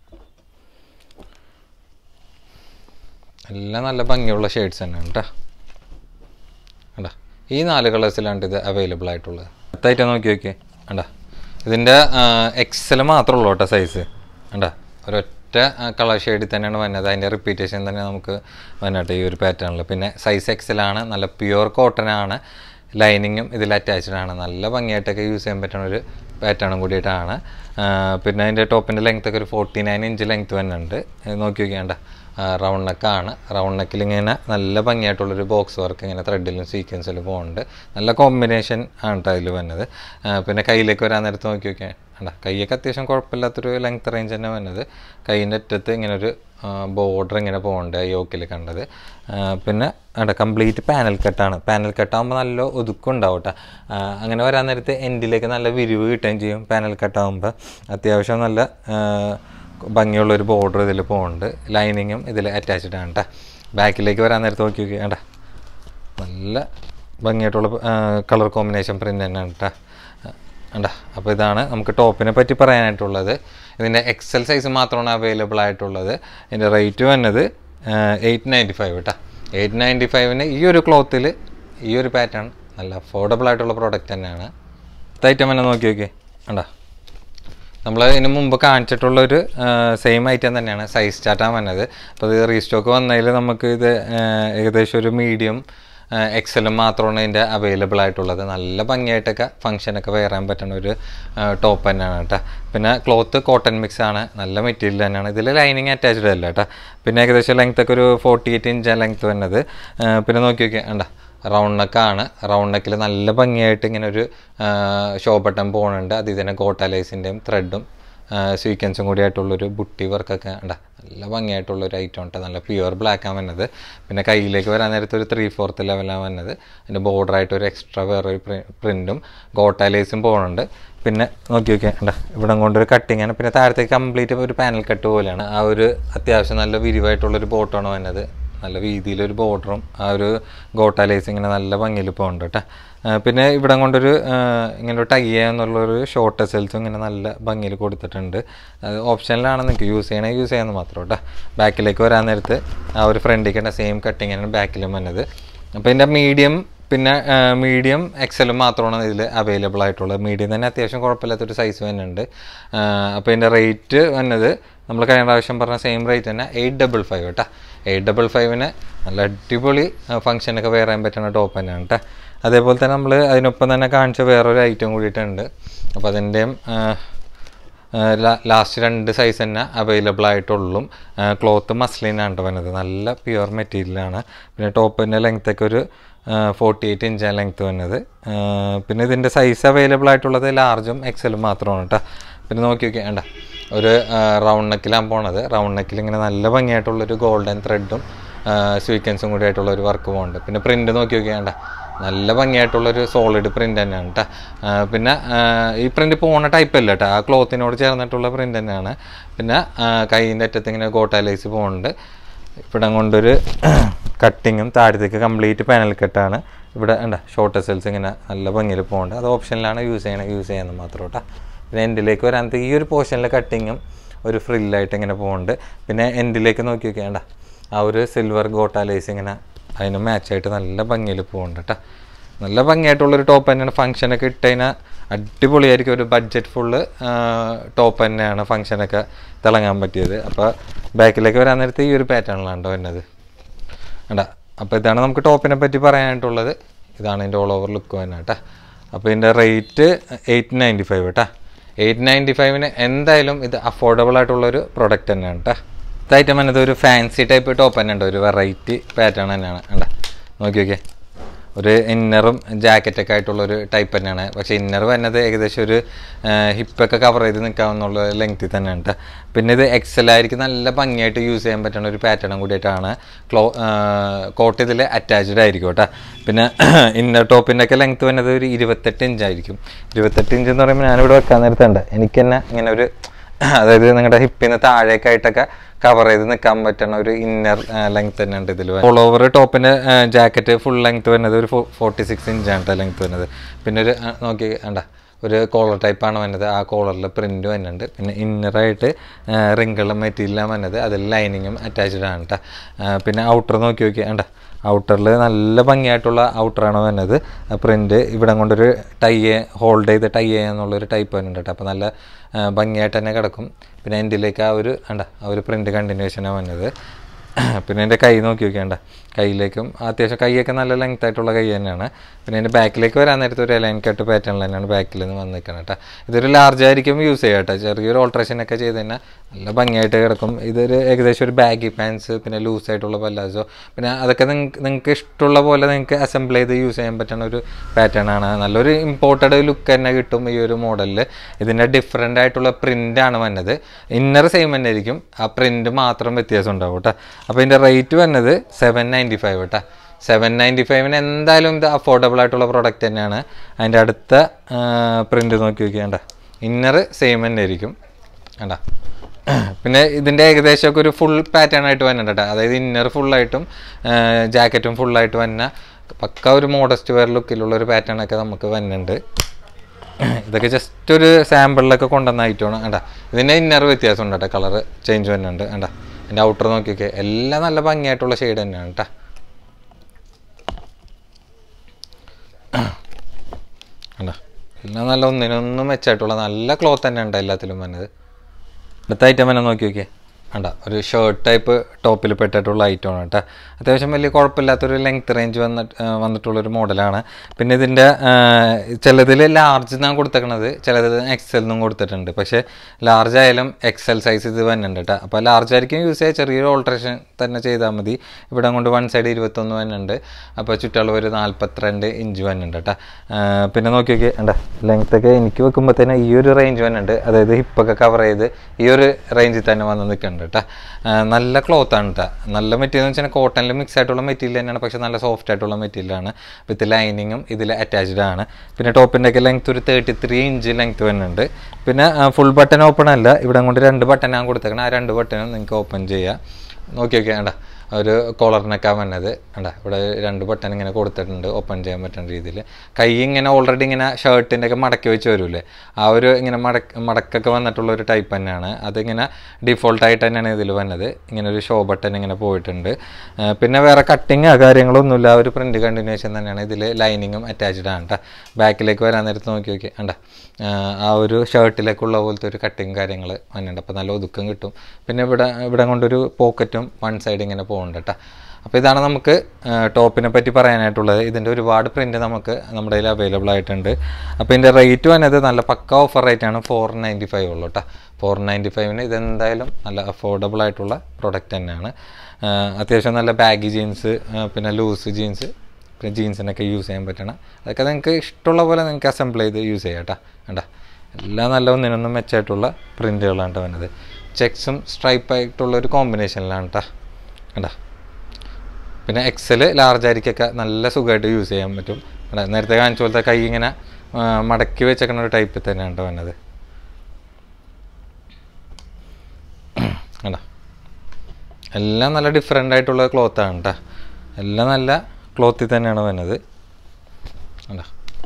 എല്ലാം നല്ല ഭംഗിയുള്ള ഷെയ്ഡ്സ് തന്നെയാണ് കേട്ടോ. കണ്ട ഈ നാല് കളേഴ്സിലാണ് ഇത് അവൈലബിൾ ആയിട്ടുള്ളത്. അടുത്തായിട്ട് നോക്കി നോക്കിയേ. കണ്ട ഇതിൻ്റെ എക്സൽ മാത്രമേ ഉള്ളൂ കേട്ടോ സൈസ്. കണ്ട ഒരൊറ്റ കളർ ഷെയ്ഡിൽ തന്നെയാണ് വന്നത്. അതിൻ്റെ റിപ്പീറ്റേഷൻ തന്നെ നമുക്ക് വന്നിട്ട് ഈ ഒരു പാറ്റേണിൽ. പിന്നെ സൈസ് എക്സലാണ്. നല്ല പ്യുവർ കോട്ടൺ ആണ്. ലൈനിങ്ങും ഇതിൽ അറ്റാച്ച്ഡ് ആണ്. നല്ല ഭംഗിയായിട്ടൊക്കെ യൂസ് ചെയ്യാൻ പറ്റുന്ന ഒരു പാറ്റേണും കൂടിയിട്ടാണ്. പിന്നെ അതിൻ്റെ ടോപ്പിൻ്റെ ലെങ്ത്തൊക്കെ ഒരു ഫോർട്ടി നയൻ ഇഞ്ച് ലെങ്ത്ത് വന്നിട്ടുണ്ട്. നോക്കി നോക്കിയാണ്ട റൗണ്ട് നെക്കാണ്. റൗണ്ട് നെക്കിൽ ഇങ്ങനെ നല്ല ഭംഗിയായിട്ടുള്ളൊരു ബോക്സ് വർക്ക് ഇങ്ങനെ ത്രെഡിലും സീക്വൻസിലും പോകുന്നുണ്ട്. നല്ല കോമ്പിനേഷൻ ആണ് കേട്ടോ അതിൽ വന്നത്. പിന്നെ കയ്യിലേക്ക് വരാൻ നേരത്ത് നോക്കി നോക്കിയാൽ അല്ല കൈയൊക്കെ അത്യാവശ്യം കുഴപ്പമില്ലാത്തൊരു ലെങ്ത്ത് റേഞ്ച് തന്നെ വന്നത്. കൈയിൻ്റെ അറ്റത്ത് ഇങ്ങനൊരു ബോർഡർ ഇങ്ങനെ പോകുന്നുണ്ട് യോക്കിൽ കണ്ടത്. പിന്നെ അവിടെ കംപ്ലീറ്റ് പാനൽ കട്ടാണ്. പാനൽ കട്ടാകുമ്പോൾ നല്ല ഒതുക്കുണ്ടാവും കേട്ടോ. അങ്ങനെ വരാൻ നേരത്ത് എൻഡിലേക്ക് നല്ല വിരിവ് കിട്ടുകയും ചെയ്യും. പാനൽ കട്ടാകുമ്പോൾ അത്യാവശ്യം നല്ല ഭംഗിയുള്ളൊരു ബോർഡർ ഇതിൽ പോകുന്നുണ്ട്. ലൈനിങ്ങും ഇതിൽ അറ്റാച്ച്ഡ് ആണ് കേട്ടോ. ബാക്കിലേക്ക് വരാൻ നേരത്ത് നോക്കി നോക്കി വേണ്ട നല്ല ഭംഗിയായിട്ടുള്ള കളർ കോമ്പിനേഷൻ പ്രിൻ്റ് തന്നെയാണ് കേട്ടോ. ഉണ്ടാ അപ്പോൾ ഇതാണ് നമുക്ക് ടോപ്പിനെ പറ്റി പറയാനായിട്ടുള്ളത്. ഇതിൻ്റെ എക്സൽ സൈസ് മാത്രമാണ് അവൈലബിൾ ആയിട്ടുള്ളത്. ഇതിൻ്റെ റേറ്റ് വന്നത് എയ്റ്റ് നയൻറ്റി ഫൈവ് കേട്ടോ. എയ്റ്റ് നയൻറ്റി ഫൈവിന് ഈ ഒരു ക്ലോത്തിൽ ഈ ഒരു പാറ്റേൺ നല്ല അഫോർഡബിൾ ആയിട്ടുള്ള പ്രോഡക്റ്റ് തന്നെയാണ്. ഐറ്റം തന്നെ നോക്കി നോക്കി ഉണ്ടാ നമ്മൾ ഇതിന് മുമ്പ് കാണിച്ചിട്ടുള്ളൊരു സെയിം ഐറ്റം തന്നെയാണ് സൈസ് ചാർട്ടാണ് വന്നത്. അപ്പോൾ ഇത് റീസ്റ്റോക്ക് വന്നതിൽ നമുക്ക് ഇത് ഏകദേശം ഒരു മീഡിയം എക്സലും മാത്രമാണ് ഇതിൻ്റെ അവൈലബിൾ ആയിട്ടുള്ളത്. നല്ല ഭംഗിയായിട്ടൊക്കെ ഫംഗ്ഷനൊക്കെ വെയർ ചെയ്യാൻ പറ്റുന്ന ഒരു ടോപ്പ് തന്നെയാണ് കേട്ടോ. പിന്നെ ക്ലോത്ത് കോട്ടൺ മിക്സ് ആണ്, നല്ല മെറ്റീരിയൽ തന്നെയാണ്. ഇതിൽ ലൈനിങ് അറ്റാച്ച്ഡ് അല്ല കേട്ടോ. പിന്നെ ഏകദേശം ലെങ്ത്തൊക്കെ ഒരു ഫോർട്ടി എയ്റ്റ് ഇഞ്ച് ലെങ്ത്ത് വന്നത്. പിന്നെ നോക്കി നോക്കിയാൽ കണ്ട റൗണ്ട് നെക്കാണ്. റൗണ്ട് നെക്കിൽ നല്ല ഭംഗിയായിട്ട് ഇങ്ങനെ ഒരു ഷോ ബട്ടൺ പോകുന്നുണ്ട്. അത് ഇതിനെ ഗോട്ടാലൈസിൻ്റെയും ത്രെഡും സ്വീക്വൻസും കൂടി ആയിട്ടുള്ളൊരു ബുട്ടി വർക്കൊക്കെ ഉണ്ട്. നല്ല ഭംഗിയായിട്ടുള്ളൊരു ഐറ്റം ഉണ്ട്. നല്ല പ്യുവർ ബ്ലാക്കാണ് വന്നത്. പിന്നെ കയ്യിലേക്ക് വരാൻ നേരത്ത് ഒരു ത്രീ ഫോർത്ത് ലെവലാണ് വന്നത്. അതിൻ്റെ ബോർഡറായിട്ട് ഒരു എക്സ്ട്രാ വേറൊരു പ്രിൻറ്റും ഗോട്ടാലൈസും പോകുന്നുണ്ട്. പിന്നെ നോക്കി നോക്കിയാൽ ഉണ്ട് ഇവിടെ കൊണ്ടൊരു കട്ടിങ്ങാണ്. പിന്നെ താഴത്തേക്ക് കംപ്ലീറ്റ് ഒരു പാനൽ കട്ട് പോലെയാണ്. ആ ഒരു അത്യാവശ്യം നല്ല വിരിവായിട്ടുള്ളൊരു ബോട്ടമാണ് വന്നത്. നല്ല വീതിയിലൊരു ബോർഡറും ആ ഒരു ഗോട്ടാലൈസ് ഇങ്ങനെ നല്ല ഭംഗിയിൽ പോകുന്നുണ്ട് കേട്ടോ. പിന്നെ ഇവിടെ കൊണ്ടൊരു ഇങ്ങനെ ഒരു ടൈ എന്നുള്ളൊരു ഷോർട്ട് എസൽസും ഇങ്ങനെ നല്ല ഭംഗിയിൽ കൊടുത്തിട്ടുണ്ട്. അത് ഓപ്ഷനിലാണ് നിങ്ങൾക്ക് യൂസ് ചെയ്യണേ യൂസ് ചെയ്യാമെന്ന് മാത്രം കേട്ടോ. ബാക്കിലേക്ക് വരാൻ നേരത്ത് ആ ഒരു ഫ്രണ്ടിലേക്കുള്ള സെയിം കട്ടിങ്ങാണ് ബാക്കിലും വന്നത്. അപ്പോൾ ഇതിൻ്റെ മീഡിയം പിന്നെ മീഡിയം എക്സലും മാത്രമാണ് ഇതിൽ അവൈലബിൾ ആയിട്ടുള്ളത്. മീഡിയം തന്നെ അത്യാവശ്യം കുഴപ്പമില്ലാത്തൊരു സൈസ് തന്നെയുണ്ട്. അപ്പോൾ ഇതിൻ്റെ റേറ്റ് വന്നത് നമ്മൾ കഴിഞ്ഞ പ്രാവശ്യം പറഞ്ഞ സെയിം റേറ്റ് തന്നെ എയ്റ്റ് ഡബിൾ ഫൈവ് കേട്ടോ. എയ്റ്റ് ഡബിൾ ഫൈവിന് നല്ല അടിപൊളി ഫംഗ്ഷനൊക്കെ വെയർ ചെയ്യാൻ പറ്റുന്ന ടോപ്പ് തന്നെയാണ് കേട്ടോ. അതേപോലെ തന്നെ നമ്മൾ അതിനൊപ്പം തന്നെ കാണിച്ച വേറൊരു ഐറ്റം കൂടിയിട്ടുണ്ട്. അപ്പോൾ അതിൻ്റെയും ലാസ്റ്റ് രണ്ട് സൈസ് തന്നെ അവൈലബിൾ ആയിട്ടുള്ളൂ. ക്ലോത്ത് മസ്ലിനാണ് വരുന്നത്. നല്ല പ്യുവർ മെറ്റീരിയലാണ്. പിന്നെ ടോപ്പിൻ്റെ ലെങ്ത്തൊക്കെ ഒരു ഫോർട്ടി എയ്റ്റ് ഇഞ്ചാണ് ലെങ്ത്ത് വന്നത്. പിന്നെ ഇതിൻ്റെ സൈസ് അവൈലബിൾ ആയിട്ടുള്ളത് ലാർജും എക്സലും മാത്രമാണ് കേട്ടോ. പിന്നെ നോക്കി നോക്കി വേണ്ട ഒരു റൗണ്ട് നെക്കിലാണ് പോണത്. റൗണ്ട് നെക്കിൽ ഇങ്ങനെ നല്ല ഭംഗിയായിട്ടുള്ളൊരു ഗോൾഡൻ ത്രെഡും സ്വീക്വൻസും കൂടി ആയിട്ടുള്ളൊരു വർക്ക് പോകുന്നുണ്ട്. പിന്നെ പ്രിൻറ്റ് നോക്കി നോക്കി വേണ്ട നല്ല ഭംഗിയായിട്ടുള്ളൊരു സോളിഡ് പ്രിൻ്റ് തന്നെയാണ് കേട്ടോ. പിന്നെ ഈ പ്രിൻറ്റ് പോകുന്ന ടൈപ്പ് അല്ല കേട്ടോ. ആ ക്ലോത്തിനോട് ചേർന്നിട്ടുള്ള പ്രിൻ്റ് തന്നെയാണ്. പിന്നെ കൈയിൻ്റെ അറ്റത്ത് ഇങ്ങനെ ഗോട്ടാലൈസ് പോകുന്നുണ്ട്. ഇവിടെ കൊണ്ടൊരു കട്ടിങ്ങും താഴത്തേക്ക് കംപ്ലീറ്റ് പാനൽ കട്ടാണ്. ഇവിടെ ഉണ്ട് ഷോർട്ട് എസൽസ് ഇങ്ങനെ നല്ല ഭംഗിയിൽ പോകുന്നുണ്ട്. അത് ഓപ്ഷനിലാണ് യൂസ് ചെയ്യണത് യൂസ് ചെയ്യാമെന്ന് മാത്രം കേട്ടോ. പിന്നെ എൻഡിലേക്ക് വരാൻ ഈ ഒരു പോർഷനിലെ കട്ടിങ്ങും ഒരു ഫ്രില്ലായിട്ട് ഇങ്ങനെ പോകുന്നുണ്ട്. പിന്നെ എൻഡിലേക്ക് നോക്കി നോക്കിയാണ്ട ആ ഒരു സിൽവർ ഗോട്ടാലൈസ് ഇങ്ങനെ അതിന് മാച്ചായിട്ട് നല്ല ഭംഗിയിൽ പോകുന്നുണ്ട് കേട്ടോ. നല്ല ഭംഗിയായിട്ടുള്ളൊരു ടോപ്പ് തന്നെയാണ്. ഫംഗ്ഷനൊക്കെ ഇട്ട് കഴിഞ്ഞാൽ അടിപൊളിയായിരിക്കും. ഒരു ബഡ്ജറ്റ് ഫുള്ള് ടോപ്പ് തന്നെയാണ് ഫംഗ്ഷനൊക്കെ തിളങ്ങാൻ പറ്റിയത്. അപ്പോൾ ബാക്കിലേക്ക് വരാൻ നേരത്ത് ഈ ഒരു പാറ്റേണിലാണ് വരുന്നത് കേട്ടോ. അപ്പോൾ ഇതാണ് നമുക്ക് ടോപ്പിനെ പറ്റി പറയാനായിട്ടുള്ളത്. ഇതാണ് ഇതിൻ്റെ ഓൾ ഓവർ ലുക്ക് തന്നെ കേട്ടോ. അപ്പോൾ ഇതിൻ്റെ റേറ്റ് എയ്റ്റ് നയൻറ്റി ഫൈവ് കേട്ടോ. എയ്റ്റ് നയൻറ്റി ഫൈവിന് എന്തായാലും ഇത് അഫോർഡബിൾ ആയിട്ടുള്ളൊരു പ്രൊഡക്റ്റ് തന്നെയാണ് കേട്ടോ. ഇതായിട്ടും തന്നെ ഒരു ഫാൻസി ടൈപ്പ് ടോപ്പ് തന്നെ ഉണ്ട്. ഒരു വെറൈറ്റി പാറ്റേൺ തന്നെയാണ് കേട്ടോ. നോക്കി നോക്കിയേ ഒരു ഇന്നറും ജാക്കറ്റൊക്കെ ആയിട്ടുള്ളൊരു ടൈപ്പ് തന്നെയാണ്. പക്ഷേ ഇന്നർ വരുന്നത് ഏകദേശം ഒരു ഹിപ്പൊക്കെ കവർ ചെയ്ത് നിൽക്കാമെന്നുള്ള ലെങ്ത്തിൽ തന്നെയാണ് കേട്ടോ. പിന്നെ ഇത് എക്സൽ ആയിരിക്കും നല്ല ഭംഗിയായിട്ട് യൂസ് ചെയ്യാൻ പറ്റുന്ന ഒരു പാറ്റേണും കൂടിയിട്ടാണ്. ക്ലോ കോട്ട് ഇതിൽ അറ്റാച്ച്ഡ് ആയിരിക്കും കേട്ടോ. പിന്നെ ഇന്നർ ടോപ്പിൻ്റെ ഒക്കെ ലെങ്ത്ത് വരുന്നത് ഒരു ഇരുപത്തെട്ട് ഇഞ്ചായിരിക്കും. ഇരുപത്തെട്ട് ഇഞ്ച് എന്ന് പറയുമ്പോൾ ഞാനിവിടെ വെക്കാൻ നേരത്തുണ്ട് എനിക്ക് തന്നെ ഇങ്ങനെ ഒരു അതായത് നിങ്ങളുടെ ഹിപ്പിന് താഴേക്കായിട്ടൊക്കെ കവർ ചെയ്ത് നിൽക്കാൻ പറ്റുന്ന ഒരു ഇന്നർ ലെങ്ത് തന്നെ ഉണ്ട് ഇതിൽ. ഓൾ ഓവർ ടോപ്പിൻ്റെ ജാക്കറ്റ് ഫുൾ ലെങ്ത് വരുന്നത് ഒരു ഫോർട്ടി സിക്സ് ഇഞ്ചാണ് ലെങ്ത് വരുന്നത്. പിന്നെ ഒരു നോക്കി വേണ്ട ഒരു കോളർ ടൈപ്പാണ് വന്നത്. ആ കോളറിൽ പ്രിൻറ്റ് വരുന്നുണ്ട്. പിന്നെ ഇന്നറായിട്ട് റിങ്കിളും മെറ്റീരിയലാണ് വന്നത്. അതിൽ ലൈനിങ്ങും അറ്റാച്ച്ഡ് ആണ് കേട്ടോ. പിന്നെ ഔട്ടർ നോക്കി നോക്കി വേണ്ട ഔട്ടറിൽ നല്ല ഭംഗിയായിട്ടുള്ള ഔട്ടറാണ് വരുന്നത്. പ്രിൻറ്റ് ഇവിടെ കൊണ്ടൊരു ടൈ ഹോൾഡ് ചെയ്ത് ടൈ എന്നുള്ളൊരു ടൈപ്പ് വരുന്നുണ്ട് കേട്ടോ. അപ്പോൾ നല്ല ഭംഗിയായിട്ട് തന്നെ കിടക്കും. പിന്നെ എൻഡിലേക്ക് ആ ഒരു വേണ്ട ആ ഒരു പ്രിൻറ്റ് കണ്ടിന്യൂഷനാണ് വന്നത്. പിന്നെ എൻ്റെ കൈ നോക്കി നോക്കിയാണ്ട കയ്യിലേക്കും അത്യാവശ്യം കൈയൊക്കെ നല്ല ലെങ്ത് ആയിട്ടുള്ള കൈ തന്നെയാണ്. പിന്നെ എൻ്റെ ബാക്കിലേക്ക് വരാൻ നേരത്തെ ഒരു ലൈൻ കട്ട് പാറ്റേൺ തന്നെയാണ് ബാക്കിൽ നിന്ന് വന്ന് നിൽക്കണം കേട്ടോ. ഇതൊരു ലാർജ് ആയിരിക്കും യൂസ് ചെയ്യുക കേട്ടോ. ചെറിയൊരു ഓൾട്രേഷനൊക്കെ ചെയ്ത് കഴിഞ്ഞാൽ നല്ല ഭംഗിയായിട്ട് കിടക്കും. ഇതൊരു ഏകദേശം ഒരു ബാഗി പാൻസ് പിന്നെ ലൂസായിട്ടുള്ള പല്ലാസോ പിന്നെ അതൊക്കെ നിങ്ങൾക്ക് നിങ്ങൾക്ക് ഇഷ്ടമുള്ള പോലെ നിങ്ങൾക്ക് അസംബിൾ ചെയ്ത് യൂസ് ചെയ്യാൻ പറ്റുന്ന ഒരു പാറ്റേൺ ആണ്. നല്ലൊരു ഇമ്പോർട്ടഡ് ലുക്ക് തന്നെ കിട്ടും ഈ ഒരു മോഡലിൽ. ഇതിൻ്റെ ഡിഫറെൻ്റ് ആയിട്ടുള്ള പ്രിൻ്റാണ് വന്നത്. ഇന്നർ സെയിം തന്നെ ആയിരിക്കും, ആ പ്രിൻറ്റ് മാത്രം വ്യത്യാസം ഉണ്ടാവും കേട്ടോ. അപ്പോൾ ഇതിൻ്റെ റേറ്റ് വന്നത് സെവൻ നയൻറ്റി ഫൈവ് കേട്ടോ. സെവൻ നയൻറ്റി ഫൈവിന് എന്തായാലും ഇത് അഫോർഡബിൾ ആയിട്ടുള്ള പ്രോഡക്റ്റ് തന്നെയാണ്. അതിൻ്റെ അടുത്ത പ്രിൻറ്റ് നോക്കി നോക്കിയാണ്ട ഇന്നർ സെയിം തന്നെ ആയിരിക്കും കേട്ടോ. പിന്നെ ഇതിൻ്റെ ഏകദേശമൊക്കെ ഒരു ഫുൾ പാറ്റേൺ ആയിട്ട് വന്നിട്ട് കേട്ടോ. അതായത് ഇന്നർ ഫുള്ളായിട്ടും ജാക്കറ്റും ഫുള്ളായിട്ട് വന്ന പക്ക ഒരു മോഡസ്റ്റ് വെയർ ലുക്കിലുള്ള ഒരു പാറ്റേണൊക്കെ നമുക്ക് വരുന്നുണ്ട്. ഇതൊക്കെ ജസ്റ്റ് ഒരു സാമ്പിളിലൊക്കെ കൊണ്ടുവന്ന ഐറ്റമാണ്. വേണ്ട ഇതിൻ്റെ ഇന്നർ വ്യത്യാസം ഉണ്ട് കേട്ടോ, കളർ ചേഞ്ച് വരുന്നുണ്ട്. വേണ്ട എൻ്റെ ഔട്ടർ നോക്കിയൊക്കെ എല്ലാം നല്ല ഭംഗിയായിട്ടുള്ള ഷെയ്ഡ് തന്നെയാണ് കേട്ടോ. വേണ്ട എല്ലാം നല്ല ഒന്നിനൊന്നും മെച്ചമായിട്ടുള്ള നല്ല ക്ലോത്ത് തന്നെ ഉണ്ട് എല്ലാത്തിലും വന്നത്. അടുത്ത ഐറ്റം തന്നെ നോക്കി നോക്കിയേ. വേണ്ട ഒരു ഷർട്ട് ടൈപ്പ് ടോപ്പിൽ പെട്ടിട്ടുള്ള ഐറ്റമാണ് കേട്ടോ. അത്യാവശ്യം വലിയ കുഴപ്പമില്ലാത്തൊരു ലെങ്ത് റേഞ്ച് വന്നിട്ട് വന്നിട്ടുള്ളൊരു മോഡലാണ്. പിന്നെ ഇതിൻ്റെ ചിലതിൽ ലാർജ് എന്നാണ് കൊടുത്തേക്കണത്, ചിലത് എക്സൽ എന്നും കൊടുത്തിട്ടുണ്ട്. പക്ഷേ ലാർജ് ആയാലും എക്സൽ സൈസ് ഇത് വരുന്നുണ്ട് കേട്ടോ. അപ്പോൾ ലാർജ് ആയിരിക്കും യൂസ് ചെയ്യുക, ചെറിയൊരു ഓൾട്രേഷൻ തന്നെ ചെയ്താൽ മതി. ഇവിടെ കൊണ്ട് വൺ സൈഡ് ഇരുപത്തൊന്ന് വരുന്നുണ്ട്, അപ്പോൾ ചുറ്റളവ് ഒരു നാൽപ്പത്തിരണ്ട് ഇഞ്ച് വരുന്നുണ്ട് കേട്ടോ. പിന്നെ നോക്കി നോക്കി വേണ്ട ലെങ്ത്തൊക്കെ എനിക്ക് വെക്കുമ്പോൾ തന്നെ ഈ ഒരു റേഞ്ച് വരുന്നുണ്ട്, അതായത് ഹിപ്പൊക്കെ കവർ ചെയ്ത് ഈ ഒരു റേഞ്ചിൽ തന്നെ വന്ന് നിൽക്കുന്നുണ്ട് കേട്ടോ. നല്ല ക്ലോത്താണ് കേട്ടോ. നല്ല മെറ്റീരിയൽ എന്ന് വെച്ചാൽ കോട്ടണിൽ മിക്സ് ആയിട്ടുള്ള മെറ്റീരിയൽ തന്നെയാണ്, പക്ഷേ നല്ല സോഫ്റ്റ് ആയിട്ടുള്ള മെറ്റീരിയലാണ്. വിത്ത് ലൈനിങ്ങും ഇതിൽ അറ്റാച്ച്ഡ് ആണ്. പിന്നെ ടോപ്പിൻ്റെ ഒക്കെ ലെങ്ത് ഒരു തേർട്ടി ത്രീ ഇഞ്ച് ലെങ്ത് വരുന്നുണ്ട്. പിന്നെ ഫുൾ ബട്ടൺ ഓപ്പൺ അല്ല, ഇവിടെ കൊണ്ട് രണ്ട് ബട്ടനാണ് കൊടുത്തേക്കണം. ആ രണ്ട് ബട്ടനും നിങ്ങൾക്ക് ഓപ്പൺ ചെയ്യാം. നോക്കി നോക്കിയാൽ വേണ്ട ഒരു കോളറിനൊക്കെ വന്നത് വേണ്ട ഇവിടെ രണ്ട് ബട്ടൺ ഇങ്ങനെ കൊടുത്തിട്ടുണ്ട്, ഓപ്പൺ ചെയ്യാൻ പറ്റുന്ന രീതിയിൽ. കൈ ഇങ്ങനെ ഓൾറെഡി ഇങ്ങനെ ഷർട്ടിൻ്റെ ഒക്കെ മടക്കി വെച്ച് വരില്ലേ, ആ ഒരു ഇങ്ങനെ മടക്ക് മടക്കൊക്കെ വന്നിട്ടുള്ള ഒരു ടൈപ്പ് തന്നെയാണ്. അതിങ്ങനെ ഡിഫോൾട്ടായിട്ട് തന്നെയാണ് ഇതിൽ വന്നത്. ഇങ്ങനെ ഒരു ഷോ ബട്ടൺ ഇങ്ങനെ പോയിട്ടുണ്ട്. പിന്നെ വേറെ കട്ടിങ് കാര്യങ്ങളൊന്നുമില്ല, ആ ഒരു പ്രിൻറ്റ് കണ്ടിന്യൂഷൻ തന്നെയാണ്. ഇതിൽ ലൈനിങ്ങും അറ്റാച്ച്ഡ് ആണ് കേട്ടോ. ബാക്കിലേക്ക് വരാൻ നേരത്ത് നോക്കി നോക്കി വേണ്ട ആ ഒരു ഷർട്ടിലേക്കുള്ള പോലത്തെ ഒരു കട്ടിങ് കാര്യങ്ങൾ വന്നിട്ടുണ്ട്. അപ്പോൾ നല്ല ഒതുക്കം കിട്ടും. പിന്നെ ഇവിടെ ഇവിടെ കൊണ്ടൊരു പോക്കറ്റും വൺ സൈഡ് ഇങ്ങനെ പോകുന്നുണ്ട് കേട്ടോ. അപ്പോൾ ഇതാണ് നമുക്ക് ടോപ്പിനെ പറ്റി പറയാനായിട്ടുള്ളത്. ഇതിൻ്റെ ഒരുപാട് പ്രിൻറ്റ് നമുക്ക് നമ്മുടെ കയ്യിൽ അവൈലബിൾ ആയിട്ടുണ്ട്. അപ്പോൾ ഇതിൻ്റെ റേറ്റ് വന്നത് നല്ല പക്ക ഓഫർ റേറ്റാണ്, ഫോർ നയൻറ്റി ഫൈവ് ഉള്ളൂ കേട്ടോ. ഫോർ നയൻറ്റി ഫൈവിന് ഇതെന്തായാലും നല്ല അഫോർഡബിൾ ആയിട്ടുള്ള പ്രൊഡക്റ്റ് തന്നെയാണ്. അത്യാവശ്യം നല്ല ബാഗി ജീൻസ്, പിന്നെ ലൂസ് ജീൻസ്, പിന്നെ ജീൻസിനൊക്കെ യൂസ് ചെയ്യാൻ പറ്റണം. അതൊക്കെ നിങ്ങൾക്ക് ഇഷ്ടമുള്ള പോലെ നിങ്ങൾക്ക് അസംബിൾ ചെയ്ത് യൂസ് ചെയ്യാം കേട്ടോ. വേണ്ട എല്ലാം നല്ല ഒന്നിനൊന്നും മെച്ചമായിട്ടുള്ള പ്രിൻറ്റുകളാണ് കേട്ടോ വന്നത്. ചെക്സും സ്ട്രൈപ്പായിട്ടുള്ള ഒരു കോമ്പിനേഷനിലാണ് കേട്ടോ. വേണ്ട പിന്നെ എക്സൽ ലാർജ് ആയിരിക്കൊക്കെ നല്ല സുഖമായിട്ട് യൂസ് ചെയ്യാൻ പറ്റും. നേരത്തെ കാണിച്ച പോലത്തെ കൈ ഇങ്ങനെ മടക്കി വെച്ചേക്കുന്ന ഒരു ടൈപ്പിൽ തന്നെയാണ് കേട്ടോ വന്നത്. വേണ്ട എല്ലാം നല്ല ഡിഫറെൻ്റ് ആയിട്ടുള്ള ക്ലോത്താണ് കേട്ടോ. എല്ലാം നല്ല ക്ലോത്തിൽ തന്നെയാണ് വന്നത്. വേണ്ട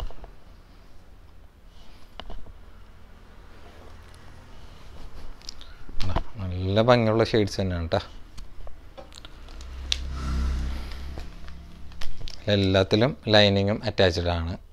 നല്ല ഭംഗിയുള്ള ഷെയ്ഡ്സ് തന്നെയാണ് കേട്ടോ. എല്ലാത്തിലും ലൈനിങ്ങും അറ്റാച്ച്ഡ് ആണ്.